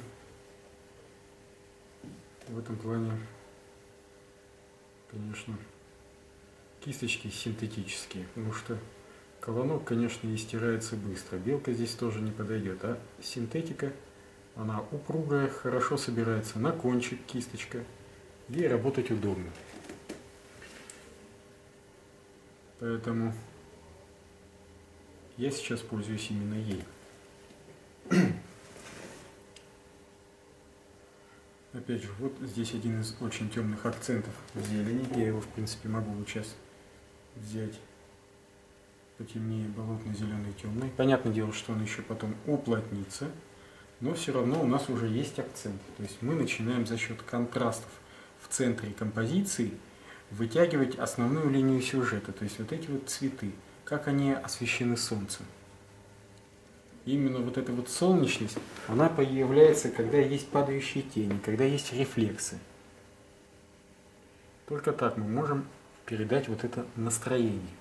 в этом плане, конечно, кисточки синтетические, потому что колонок, конечно, и стирается быстро. Белка здесь тоже не подойдет, а синтетика, она упругая, хорошо собирается на кончик кисточка, ей работать удобно. Поэтому я сейчас пользуюсь именно ей. Опять же, вот здесь один из очень темных акцентов в зелени. Я его, в принципе, могу вот сейчас взять потемнее, болотно-зеленый, темный. Понятное дело, что он еще потом уплотнится, но все равно у нас уже есть акцент. То есть мы начинаем за счет контрастов в центре композиции вытягивать основную линию сюжета. То есть вот эти вот цветы, как они освещены солнцем. Именно вот эта вот солнечность, она появляется, когда есть падающие тени, когда есть рефлексы. Только так мы можем передать вот это настроение.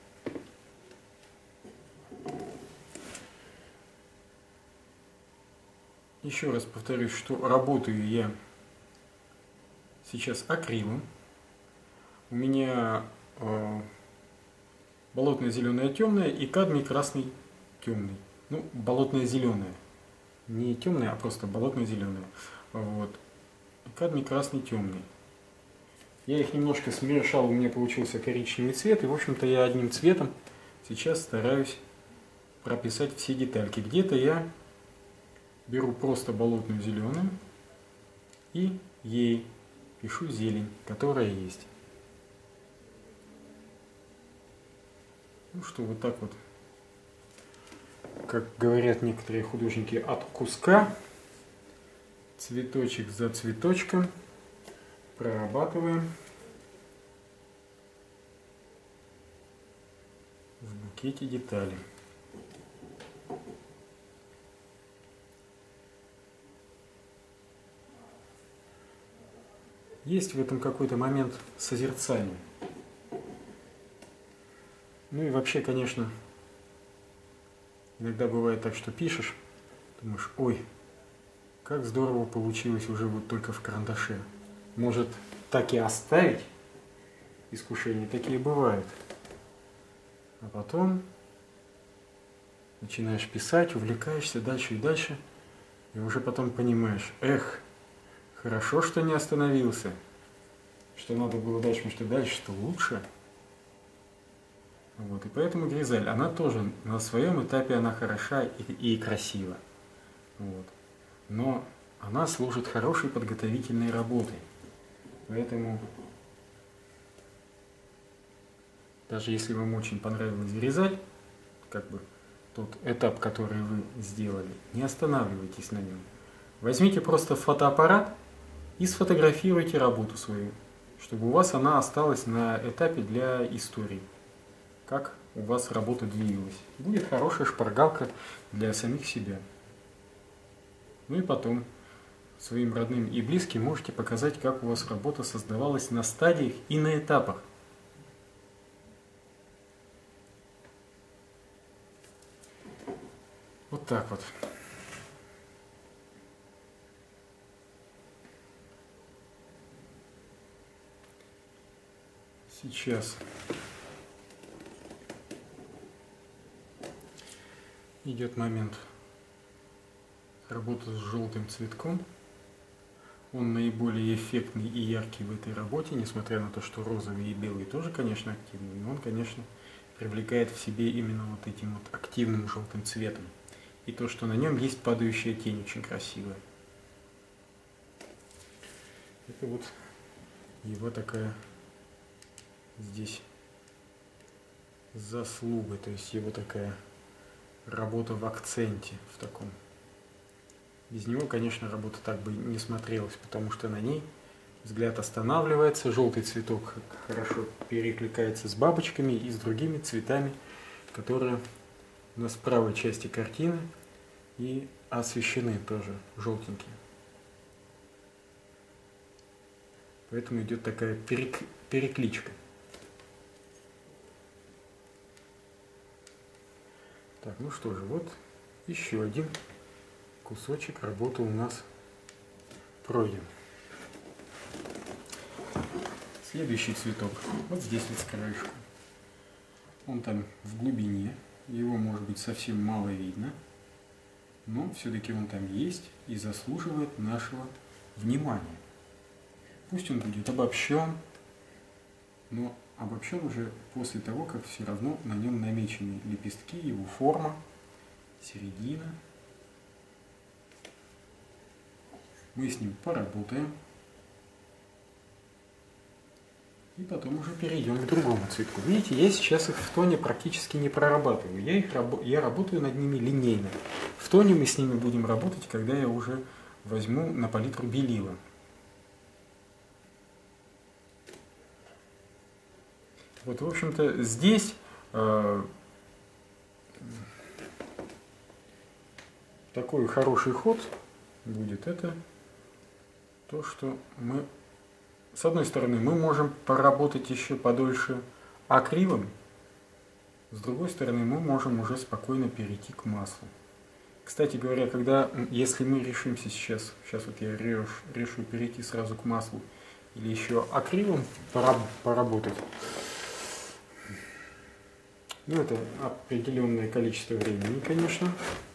Еще раз повторюсь, что работаю я сейчас акрилом. У меня болотная зеленая темная и кадмий красный темный. Ну, болотная зеленая. Не темная, а просто болотная зеленая. Вот. Кадмий красный темный. Я их немножко смешал, у меня получился коричневый цвет. И, в общем-то, я одним цветом сейчас стараюсь прописать все детальки. Где-то я беру просто болотную зеленую и ей пишу зелень, которая есть. Ну что, вот так вот, как говорят некоторые художники, от куска, цветочек за цветочком прорабатываем в букете детали. Есть в этом какой-то момент созерцания. Ну и вообще, конечно, иногда бывает так, что пишешь, думаешь: ой, как здорово получилось уже вот только в карандаше. Может, так и оставить? Искушения такие бывают. А потом начинаешь писать, увлекаешься дальше и дальше, и уже потом понимаешь: эх, хорошо, что не остановился, что надо было дальше, потому что дальше-то лучше. Вот, и поэтому Гризаль, она тоже на своем этапе она хороша и красива. Вот. Но она служит хорошей подготовительной работой. Поэтому, даже если вам очень понравилось Гризаль, как бы тот этап, который вы сделали, не останавливайтесь на нем. Возьмите просто фотоаппарат и сфотографируйте работу свою, чтобы у вас она осталась на этапе для истории, как у вас работа двигалась. Будет хорошая шпаргалка для самих себя. Ну и потом своим родным и близким можете показать, как у вас работа создавалась на стадиях и на этапах. Вот так вот. Сейчас идет момент работы с желтым цветком. Он наиболее эффектный и яркий в этой работе, несмотря на то, что розовый и белый тоже, конечно, активный, но он, конечно, привлекает в себе именно вот этим вот активным желтым цветом. И то, что на нем есть падающая тень, очень красивая. Это вот его такая здесь заслуга, то есть его такая работа в акценте, в таком. Без него, конечно, работа так бы не смотрелась, потому что на ней взгляд останавливается, желтый цветок хорошо перекликается с бабочками и с другими цветами, которые у нас в правой части картины и освещены тоже желтенькие. Поэтому идет такая перекличка. Так, ну что же, вот еще один кусочек работы у нас пройден. Следующий цветок, вот здесь вот с краешку. Он там в глубине, его может быть совсем мало видно, но все-таки он там есть и заслуживает нашего внимания. Пусть он будет обобщен, но обобщен уже после того, как все равно на нем намечены лепестки, его форма, середина. Мы с ним поработаем. И потом уже перейдем к другому цветку. Видите, я сейчас их в тоне практически не прорабатываю. Я работаю над ними линейно. В тоне мы с ними будем работать, когда я уже возьму на палитру белила. Вот, в общем-то, здесь такой хороший ход будет. Это то, что мы, с одной стороны, мы можем поработать еще подольше акрилом, с другой стороны, мы можем уже спокойно перейти к маслу. Кстати говоря, если мы решимся сейчас вот я решу перейти сразу к маслу или еще акрилом поработать, ну, это определенное количество времени, конечно,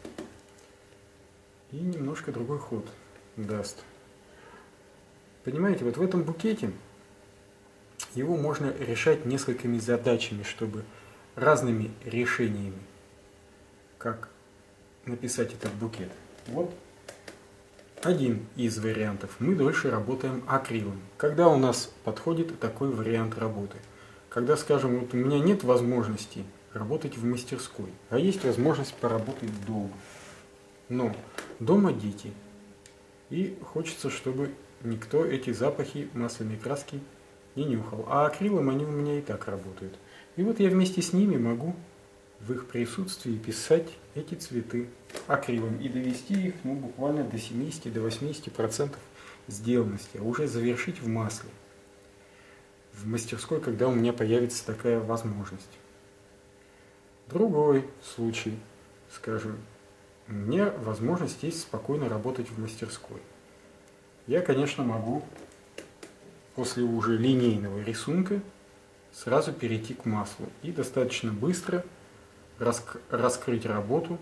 и немножко другой ход даст. Понимаете, вот в этом букете его можно решать несколькими задачами, чтобы разными решениями, как написать этот букет. Вот один из вариантов. Мы дольше работаем акрилом. Когда у нас подходит такой вариант работы? Когда, скажем, вот у меня нет возможности работать в мастерской, а есть возможность поработать дома. Но дома дети, и хочется, чтобы никто эти запахи масляной краски не нюхал. А акрилом они у меня и так работают. И вот я вместе с ними могу в их присутствии писать эти цветы акрилом и довести их буквально до 70-80% сделанности, а уже завершить в масле. В мастерской, когда у меня появится такая возможность. Другой случай, скажем, у меня возможность есть спокойно работать в мастерской. Я, конечно, могу после уже линейного рисунка сразу перейти к маслу и достаточно быстро раскрыть работу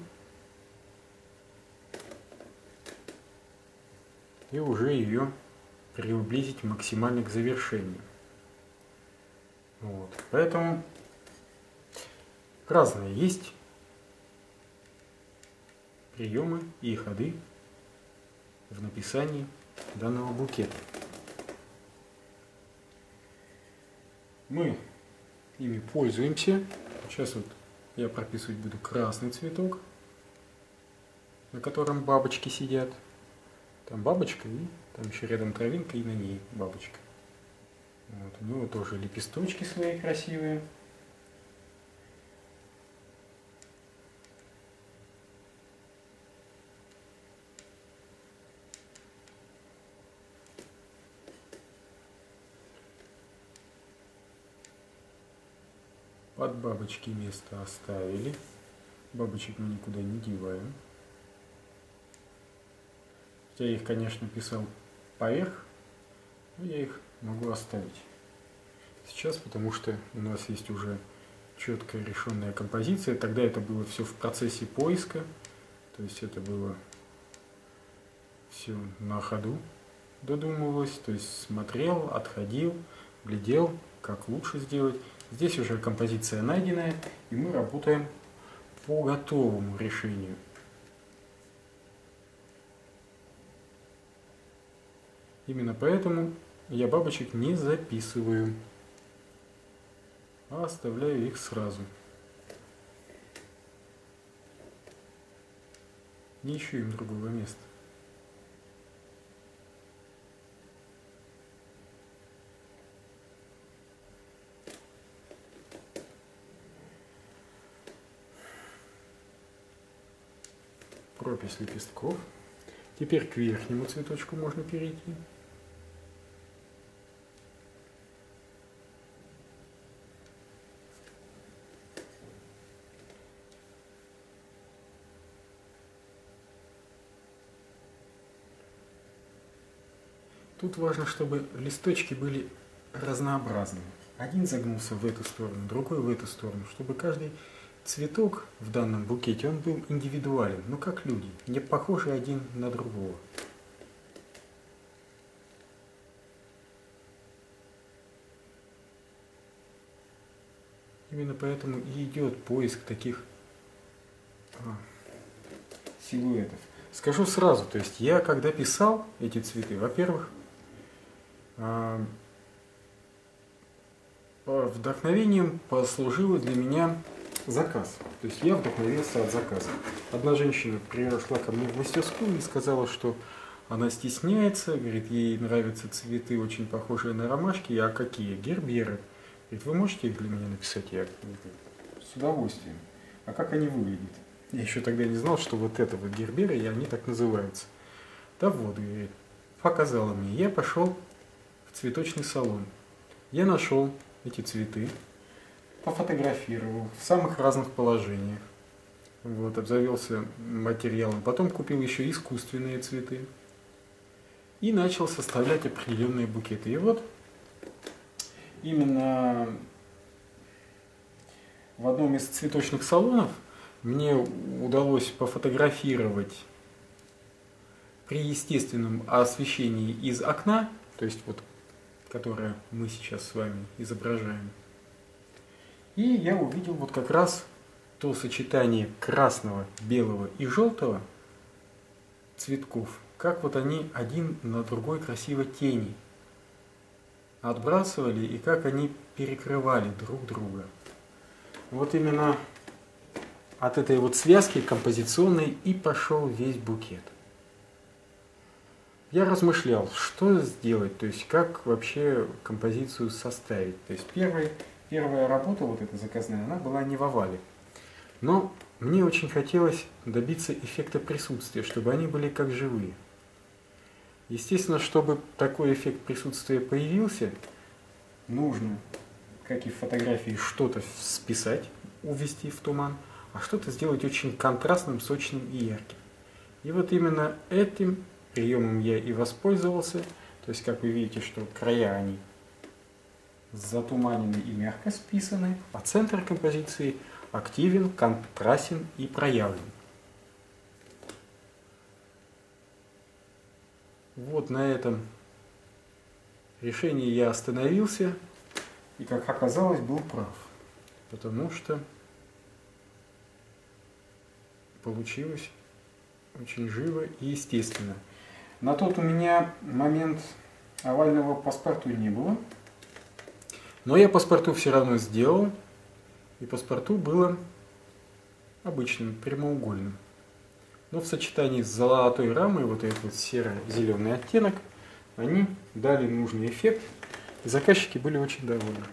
и уже ее приблизить максимально к завершению. Вот. Поэтому разные есть приемы и ходы в написании данного букета. Мы ими пользуемся. Сейчас вот я прописывать буду красный цветок, на котором бабочки сидят. Там бабочка, и там еще рядом травинка, и на ней бабочка. Вот, у него тоже лепесточки свои красивые. Под бабочки место оставили. Бабочек мы никуда не деваем. Я их, конечно, писал поверх, но я их могу оставить сейчас, потому что у нас есть уже четкая решенная композиция. Тогда это было все в процессе поиска, то есть это было все на ходу додумывалось, то есть смотрел, отходил, глядел, как лучше сделать. Здесь уже композиция найденная, и мы работаем по готовому решению. Именно поэтому я бабочек не записываю, а оставляю их сразу. Не ищу им другого места. Пропись лепестков. Теперь к верхнему цветочку можно перейти. Тут важно, чтобы листочки были разнообразными. Один загнулся в эту сторону, другой в эту сторону, чтобы каждый цветок в данном букете, он был индивидуален, ну как люди, не похожи один на другого. Именно поэтому и идет поиск таких силуэтов. Скажу сразу, то есть я когда писал эти цветы, во-первых, вдохновением послужило для меня заказ. То есть я вдохновился от заказа. Одна женщина пришла ко мне в мастерскую и сказала, что она стесняется, говорит, ей нравятся цветы, очень похожие на ромашки. А какие? Герберы. Говорит, вы можете их для меня написать? Я говорю, с удовольствием. А как они выглядят? Я еще тогда не знал, что вот это вот герберы, и они так называются. Да вот, говорит, показала мне. Я пошел в цветочный салон. Я нашел эти цветы, пофотографировал в самых разных положениях. Вот, обзавелся материалом. Потом купил еще искусственные цветы. И начал составлять определенные букеты. И вот именно в одном из цветочных салонов мне удалось пофотографировать при естественном освещении из окна, то есть вот, которое мы сейчас с вами изображаем. И я увидел вот как раз то сочетание красного, белого и желтого цветков, как вот они один на другой красиво тени отбрасывали и как они перекрывали друг друга. Вот именно от этой вот связки композиционной и пошел весь букет. Я размышлял, что сделать, то есть как вообще композицию составить. То есть первая работа, вот эта заказная, она была не в овале. Но мне очень хотелось добиться эффекта присутствия, чтобы они были как живые. Естественно, чтобы такой эффект присутствия появился, нужно, как и в фотографии, что-то списать, увести в туман, а что-то сделать очень контрастным, сочным и ярким. И вот именно этим приемом я и воспользовался. То есть, как вы видите, что края они затуманены и мягко списаны, а центр композиции активен, контрастен и проявлен. Вот на этом решении я остановился и, как оказалось, был прав, потому что получилось очень живо и естественно. На тот у меня момент овального паспорту не было, но я паспорту все равно сделал, и паспорту было обычным, прямоугольным. Но в сочетании с золотой рамой, вот этот вот серо-зеленый оттенок, они дали нужный эффект, и заказчики были очень довольны.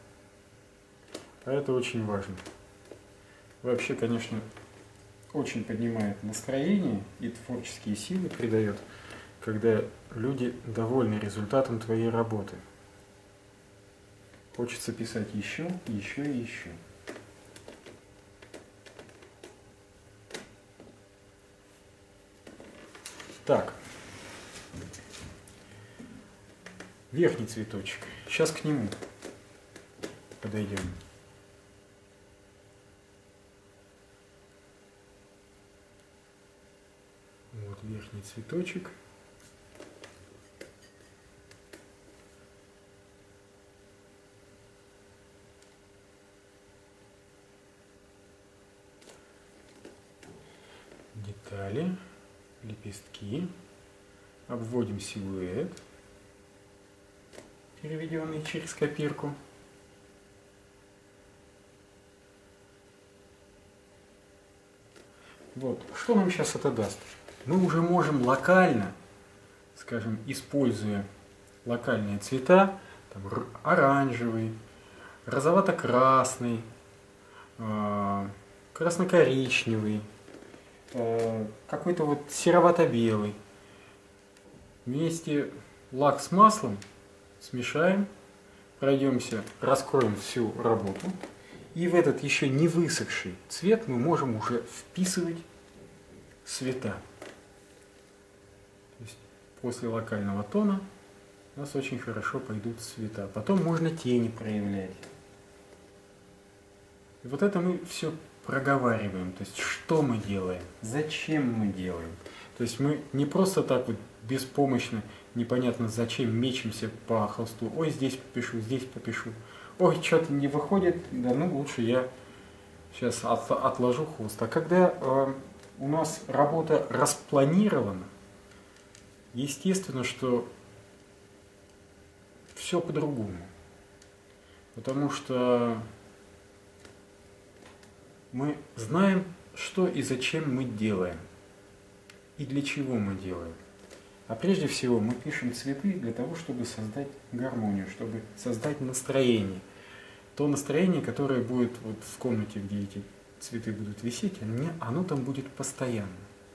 А это очень важно. Вообще, конечно, очень поднимает настроение и творческие силы придает, когда люди довольны результатом твоей работы. Хочется писать еще, еще и еще. Так, верхний цветочек. Сейчас к нему подойдем. Вот верхний цветочек. Детали, лепестки. Обводим силуэт, переведенный через копирку. Вот, что нам сейчас это даст? Мы уже можем локально, скажем, используя локальные цвета, там, оранжевый, розовато-красный, красно-коричневый, какой-то вот серовато-белый. Вместе лак с маслом смешаем, пройдемся, раскроем всю работу. И в этот еще не высохший цвет мы можем уже вписывать цвета. То есть после локального тона у нас очень хорошо пойдут цвета. Потом можно тени проявлять. И вот это мы все проговариваем. То есть что мы делаем, зачем мы делаем. То есть мы не просто так вот беспомощно, непонятно зачем мечемся по холсту. Ой, здесь попишу, здесь попишу. Ой, что-то не выходит, да ну лучше я сейчас отложу холст. А когда у нас работа распланирована, естественно, что все по-другому. Потому что мы знаем, что и зачем мы делаем. И для чего мы делаем. А прежде всего мы пишем цветы для того, чтобы создать гармонию, чтобы создать настроение. То настроение, которое будет вот в комнате, где эти цветы будут висеть, оно там будет постоянно.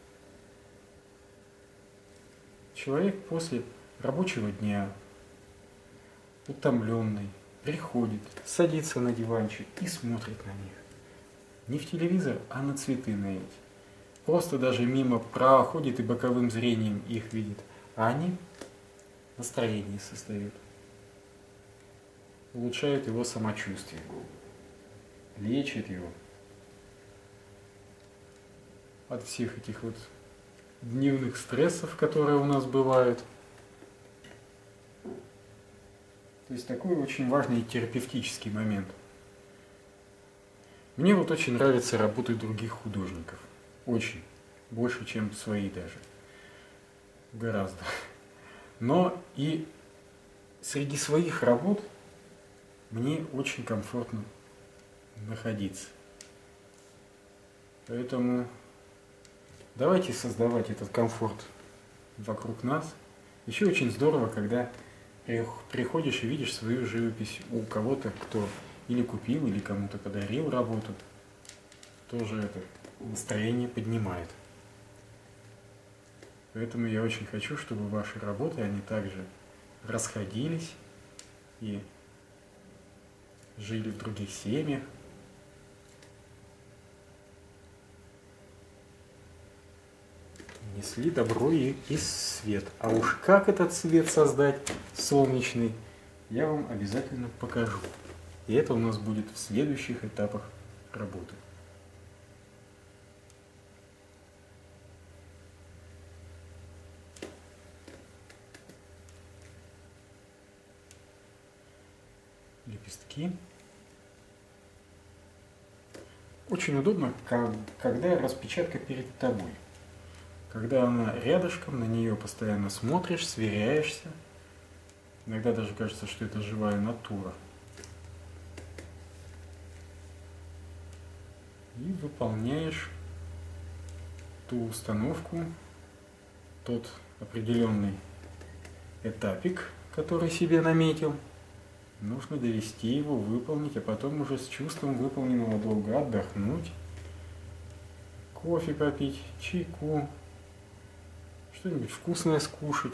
Человек после рабочего дня, утомленный, приходит, садится на диванчик и смотрит на них. Не в телевизор, а на цветы на эти. Просто даже мимо проходит и боковым зрением их видит. А они настроение создают. Улучшают его самочувствие. Лечат его от всех этих вот дневных стрессов, которые у нас бывают. То есть такой очень важный терапевтический момент. Мне вот очень нравится работать других художников. Очень. Больше, чем свои даже. Гораздо. Но и среди своих работ мне очень комфортно находиться. Поэтому давайте создавать этот комфорт вокруг нас. Еще очень здорово, когда приходишь и видишь свою живопись у кого-то, кто или купил, или кому-то подарил работу. Тоже это настроение поднимает. Поэтому я очень хочу, чтобы ваши работы, они также расходились и жили в других семьях. Несли добро и свет. А уж как этот свет создать солнечный, я вам обязательно покажу. И это у нас будет в следующих этапах работы. Лепестки. Очень удобно, когда распечатка перед тобой. Когда она рядышком, на нее постоянно смотришь, сверяешься. Иногда даже кажется, что это живая натура. и выполняешь ту установку, тот определенный этапик, который себе наметил. Нужно довести его, выполнить, а потом уже с чувством выполненного долга отдохнуть, кофе попить, чайку, что-нибудь вкусное скушать.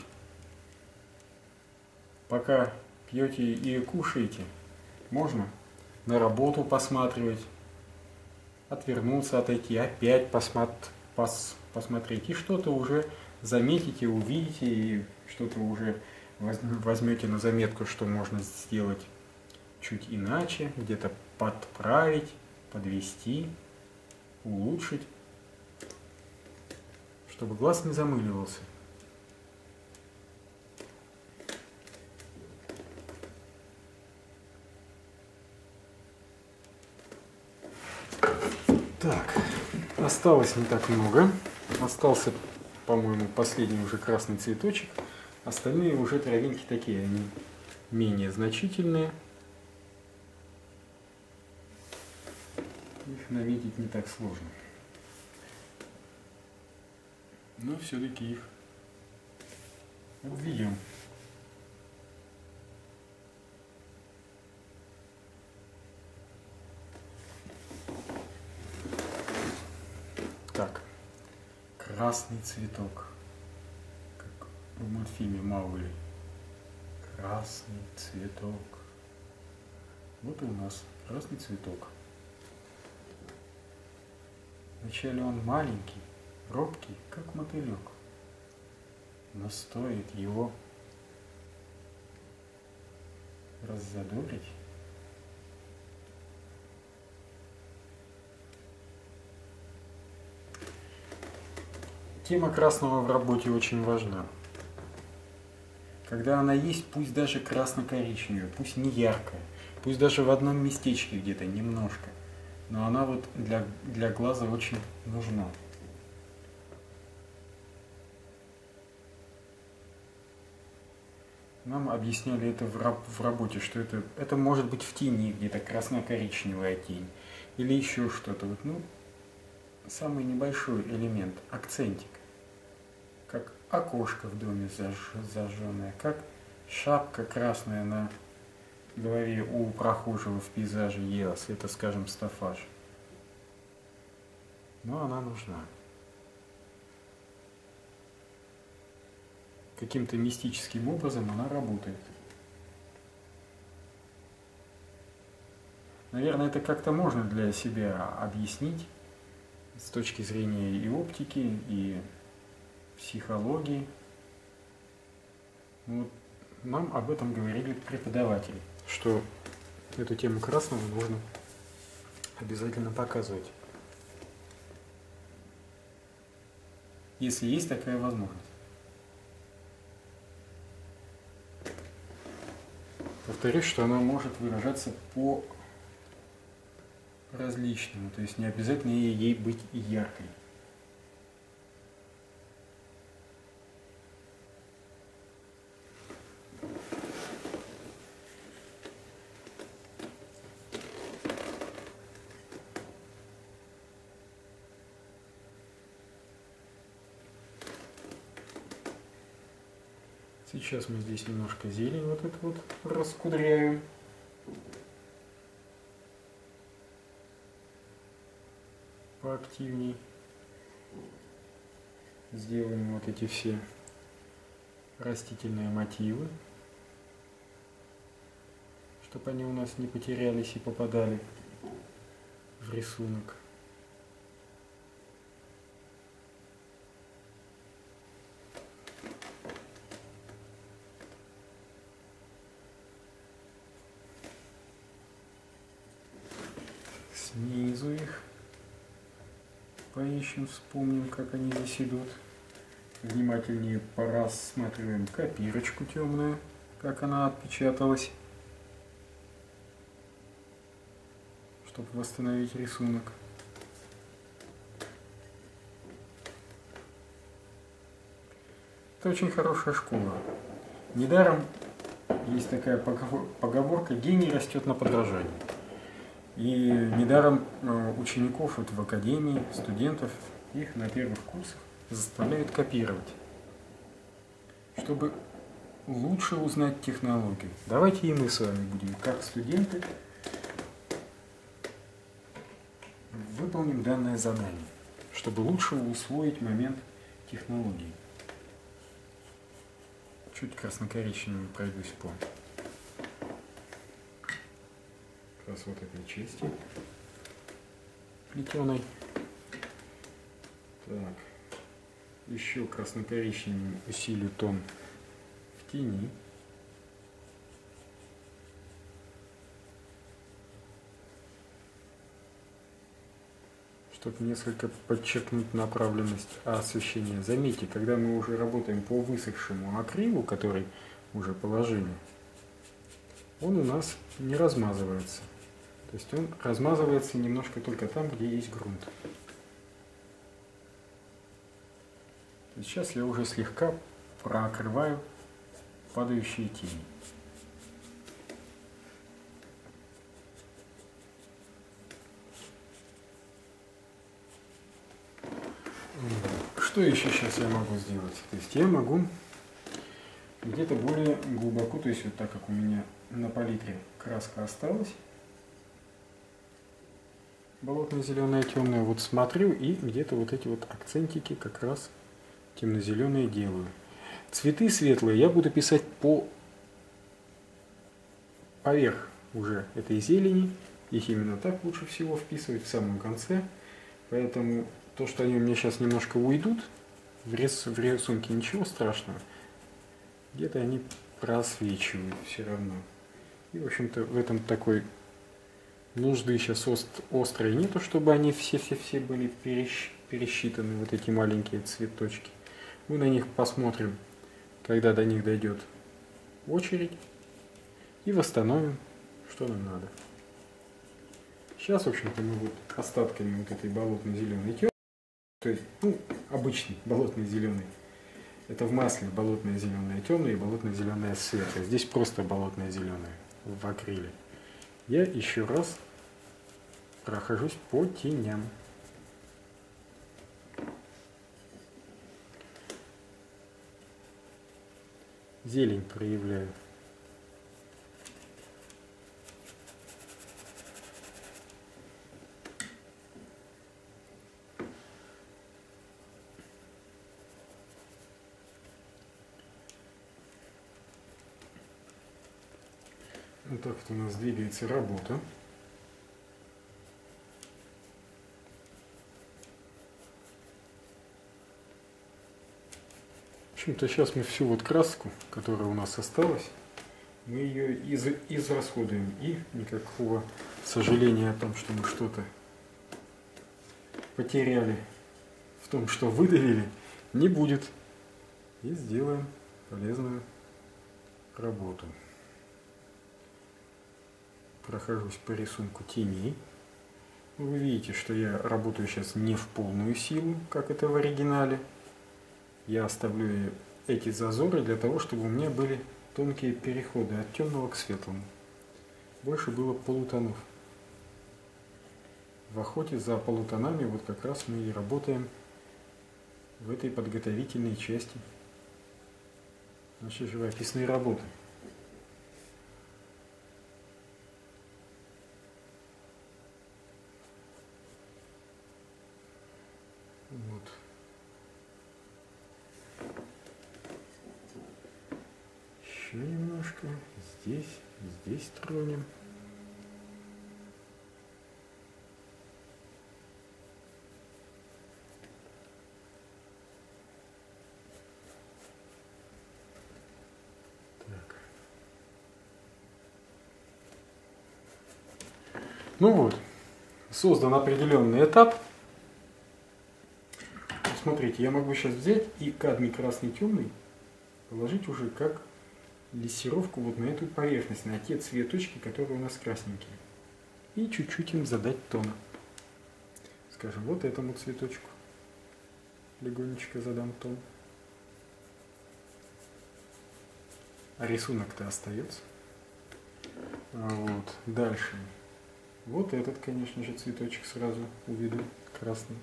Пока пьете и кушаете, можно на работу посматривать, отвернуться, отойти, опять посмотреть, и что-то уже заметите, увидите, и что-то уже возьмете на заметку, что можно сделать чуть иначе, где-то подправить, подвести, улучшить, чтобы глаз не замыливался. Так, осталось не так много. Остался, по-моему, последний уже красный цветочек. Остальные уже травинки такие, они менее значительные. Их наметить не так сложно. Но все-таки их обведем. Так, красный цветок, как в мультфильме Маугли. Красный цветок. Вот и у нас красный цветок. Вначале он маленький, робкий, как мотылек, но стоит его раззадорить, тема красного в работе очень важна. Когда она есть, пусть даже красно-коричневая, пусть не яркая, пусть даже в одном местечке где-то немножко, но она вот для глаза очень нужна. Нам объясняли это в работе, что это может быть в тени где-то красно-коричневая тень или еще что-то. Вот, ну, самый небольшой элемент, акцентик, как окошко в доме зажженное, как шапка красная на голове у прохожего в пейзаже ЕАС, это, скажем, стафаж. Но она нужна. Каким-то мистическим образом она работает. Наверное, это как-то можно для себя объяснить с точки зрения и оптики, и психологии. Вот нам об этом говорили преподаватели, что эту тему красного нужно обязательно показывать, если есть такая возможность. Повторюсь, что она может выражаться по различному, то есть не обязательно ей быть яркой. Сейчас мы здесь немножко зелень вот эту вот раскудряем. Поактивней. Сделаем вот эти все растительные мотивы, чтобы они у нас не потерялись и попадали в рисунок. Снизу их поищем, вспомним, как они здесь идут. Внимательнее порассматриваем копирочку темную, как она отпечаталась, чтобы восстановить рисунок. Это очень хорошая школа. Недаром есть такая поговорка: гений растет на подражании. И недаром учеников вот в академии, студентов, их на первых курсах заставляют копировать, чтобы лучше узнать технологию. Давайте и мы с вами будем, как студенты, выполним данное задание, чтобы лучше усвоить момент технологии. Чуть красно-коричневым пройдусь по как раз вот этой части плетеной. Так, еще красно-коричневым усилю тон в тени. Чтобы несколько подчеркнуть направленность освещения. Заметьте, когда мы уже работаем по высохшему акрилу, который уже положили, он у нас не размазывается. То есть он размазывается немножко только там, где есть грунт. Сейчас я уже слегка прокрываю падающие тени. Что еще сейчас я могу сделать? То есть я могу где-то более глубоко, то есть вот так как у меня на палитре краска осталась, болотная зеленая, темная, вот смотрю и где-то вот эти вот акцентики как раз темно-зеленые делаю. Цветы светлые я буду писать поверх уже этой зелени. Их именно так лучше всего вписывать в самом конце. Поэтому то, что они у меня сейчас немножко уйдут в рисунке, ничего страшного. Где-то они просвечивают все равно. И, в общем-то, в этом такой нужды сейчас острой нету, чтобы они все были пересчитаны, вот эти маленькие цветочки. Мы на них посмотрим, когда до них дойдет очередь, и восстановим, что нам надо. Сейчас, в общем-то, мы вот остатками вот этой болотной зеленой темной, то есть, обычный болотный зеленый, это в масле болотная зеленая темная и болотная зеленая светлая. Здесь просто болотная зеленая в акриле. Я еще раз прохожусь по теням. Зелень проявляю. Вот так вот у нас двигается работа. В общем-то, сейчас мы всю вот краску, которая у нас осталась, мы ее израсходуем. И никакого сожаления о том, что мы что-то потеряли в том, что выдавили, не будет. И сделаем полезную работу. Прохожусь по рисунку теней. Вы видите, что я работаю сейчас не в полную силу, как это в оригинале. Я оставлю эти зазоры для того, чтобы у меня были тонкие переходы от темного к светлому. Больше было полутонов. В охоте за полутонами вот как раз мы и работаем в этой подготовительной части нашей живописной работы. Вот. Еще немножко. Здесь тронем. Так. Ну вот, создан определенный этап. Смотрите, я могу сейчас взять и кадмий красный темный положить уже как лессировку вот на эту поверхность, на те цветочки, которые у нас красненькие. И чуть-чуть им задать тон. Скажем, вот этому цветочку легонечко задам тон. А рисунок-то остается. Вот. Дальше Вот этот, конечно же, цветочек сразу уведу красный.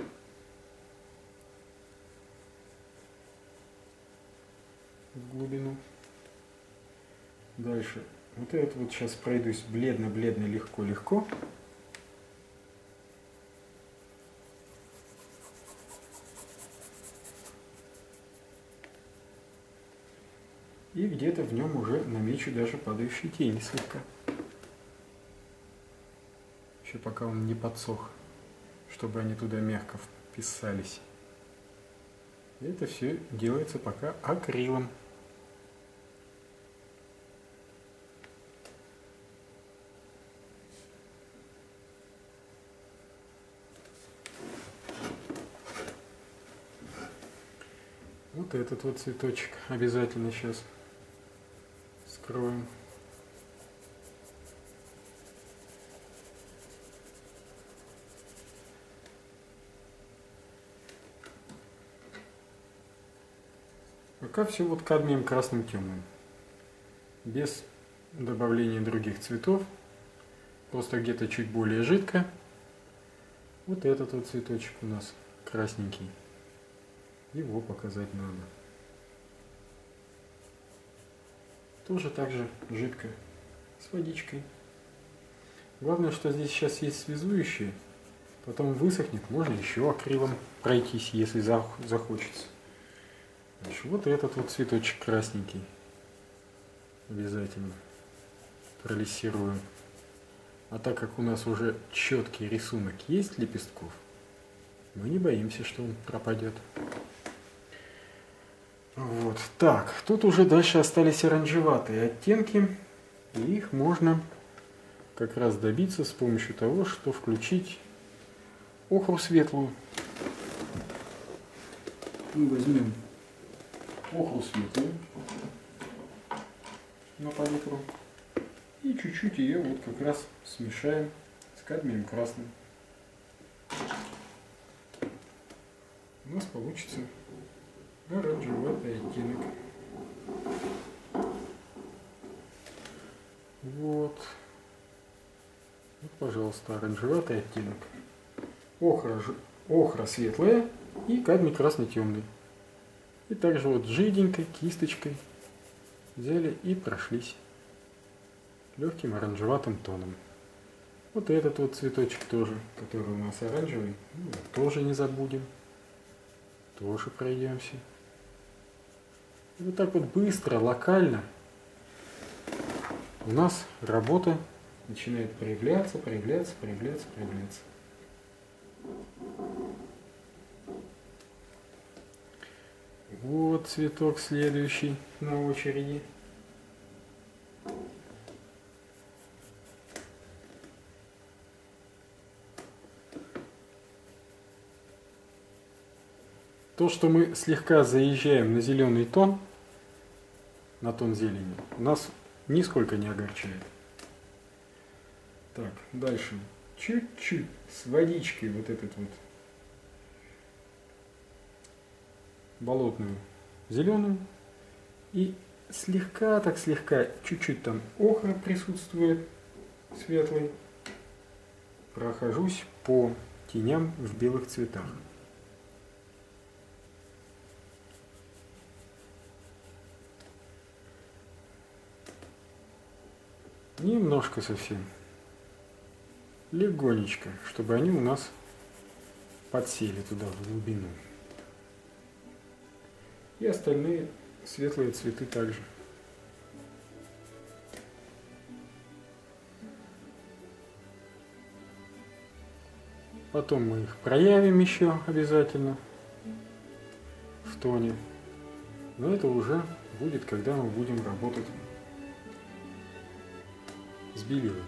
В глубину. Дальше. Вот этот вот сейчас пройдусь бледно-бледно, легко-легко. И где-то в нем уже намечу даже падающие тени слегка. Еще пока он не подсох, чтобы они туда мягко вписались. И это все делается пока акрилом. Вот этот вот цветочек обязательно сейчас скроем. Пока все вот кадмием красным темным, без добавления других цветов, просто где-то чуть более жидко. Вот этот вот цветочек у нас красненький, его показать надо. Тоже так же жидко, с водичкой. Главное, что здесь сейчас есть связующие, потом высохнет, можно еще акрилом пройтись, если захочется. Значит, вот этот вот цветочек красненький обязательно пролессируем. А так как у нас уже четкий рисунок есть лепестков, мы не боимся, что он пропадет. Вот так, тут уже дальше остались оранжеватые оттенки, и их можно как раз добиться с помощью того, что включить охру светлую. Мы возьмем охру светлую на палитру и чуть-чуть ее вот как раз смешаем с кадмием красным. У нас получится оранжеватый оттенок. Вот, пожалуйста, оранжеватый оттенок. Охра светлая и кадмий красный темный. И также вот жиденькой кисточкой взяли и прошлись легким оранжеватым тоном. Вот этот вот цветочек тоже, который у нас оранжевый, тоже не забудем. Тоже пройдемся. И вот так вот быстро, локально у нас работа начинает проявляться. Вот цветок следующий на очереди. То, что мы слегка заезжаем на зеленый тон, на тон зелени, нас нисколько не огорчает. Так, дальше. Чуть-чуть с водичкой вот этот вот болотную зеленую. И слегка, так слегка, чуть-чуть там охра присутствует, светлый. Прохожусь по теням в белых цветах. Немножко совсем. Легонечко, чтобы они у нас подсели туда, в глубину. И остальные светлые цветы также. Потом мы их проявим еще обязательно в тоне. Но это уже будет, когда мы будем работать с белилами.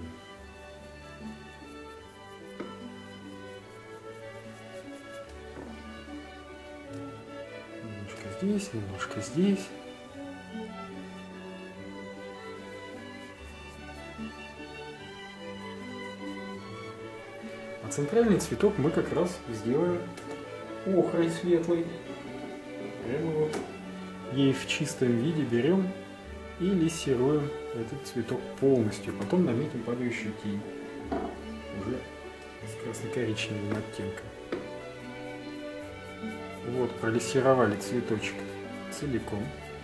Немножко здесь, немножко здесь. А центральный цветок мы как раз сделаем охрой светлой. Прямо вот ей в чистом виде берем и лессируем этот цветок полностью. Потом наметим падающую тень. уже с красно-коричневым оттенком. Вот, пролессировали цветочек целиком.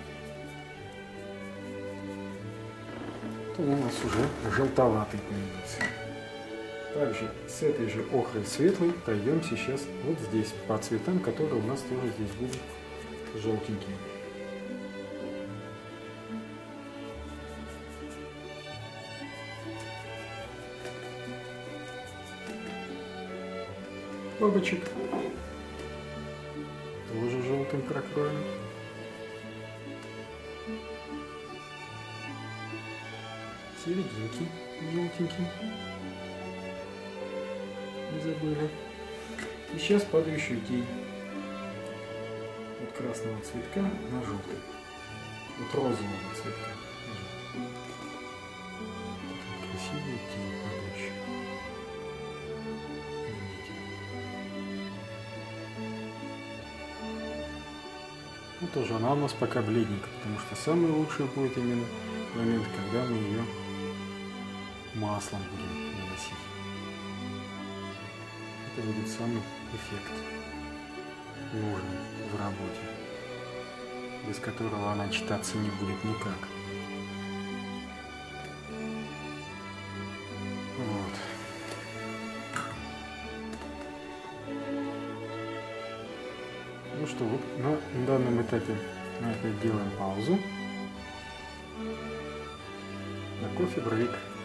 Он у нас уже желтоватый появился. Также с этой же охрой светлой пройдем сейчас вот здесь по цветам, которые у нас тоже здесь будут желтенькие. Бабочек тоже желтым прокроем. Серединки желтенькие. Не забыли. И сейчас падающую тень от красного цветка на желтый. От розового цветка. Красивая тень падающая. Ну тоже она у нас пока бледненькая, потому что самый лучший будет именно момент, когда мы ее маслом будем наносить. Это будет самый эффект нужный в работе, без которого она читаться не будет никак. Вот. Ну что, вот на данном этапе мы опять делаем паузу на кофе-брейк.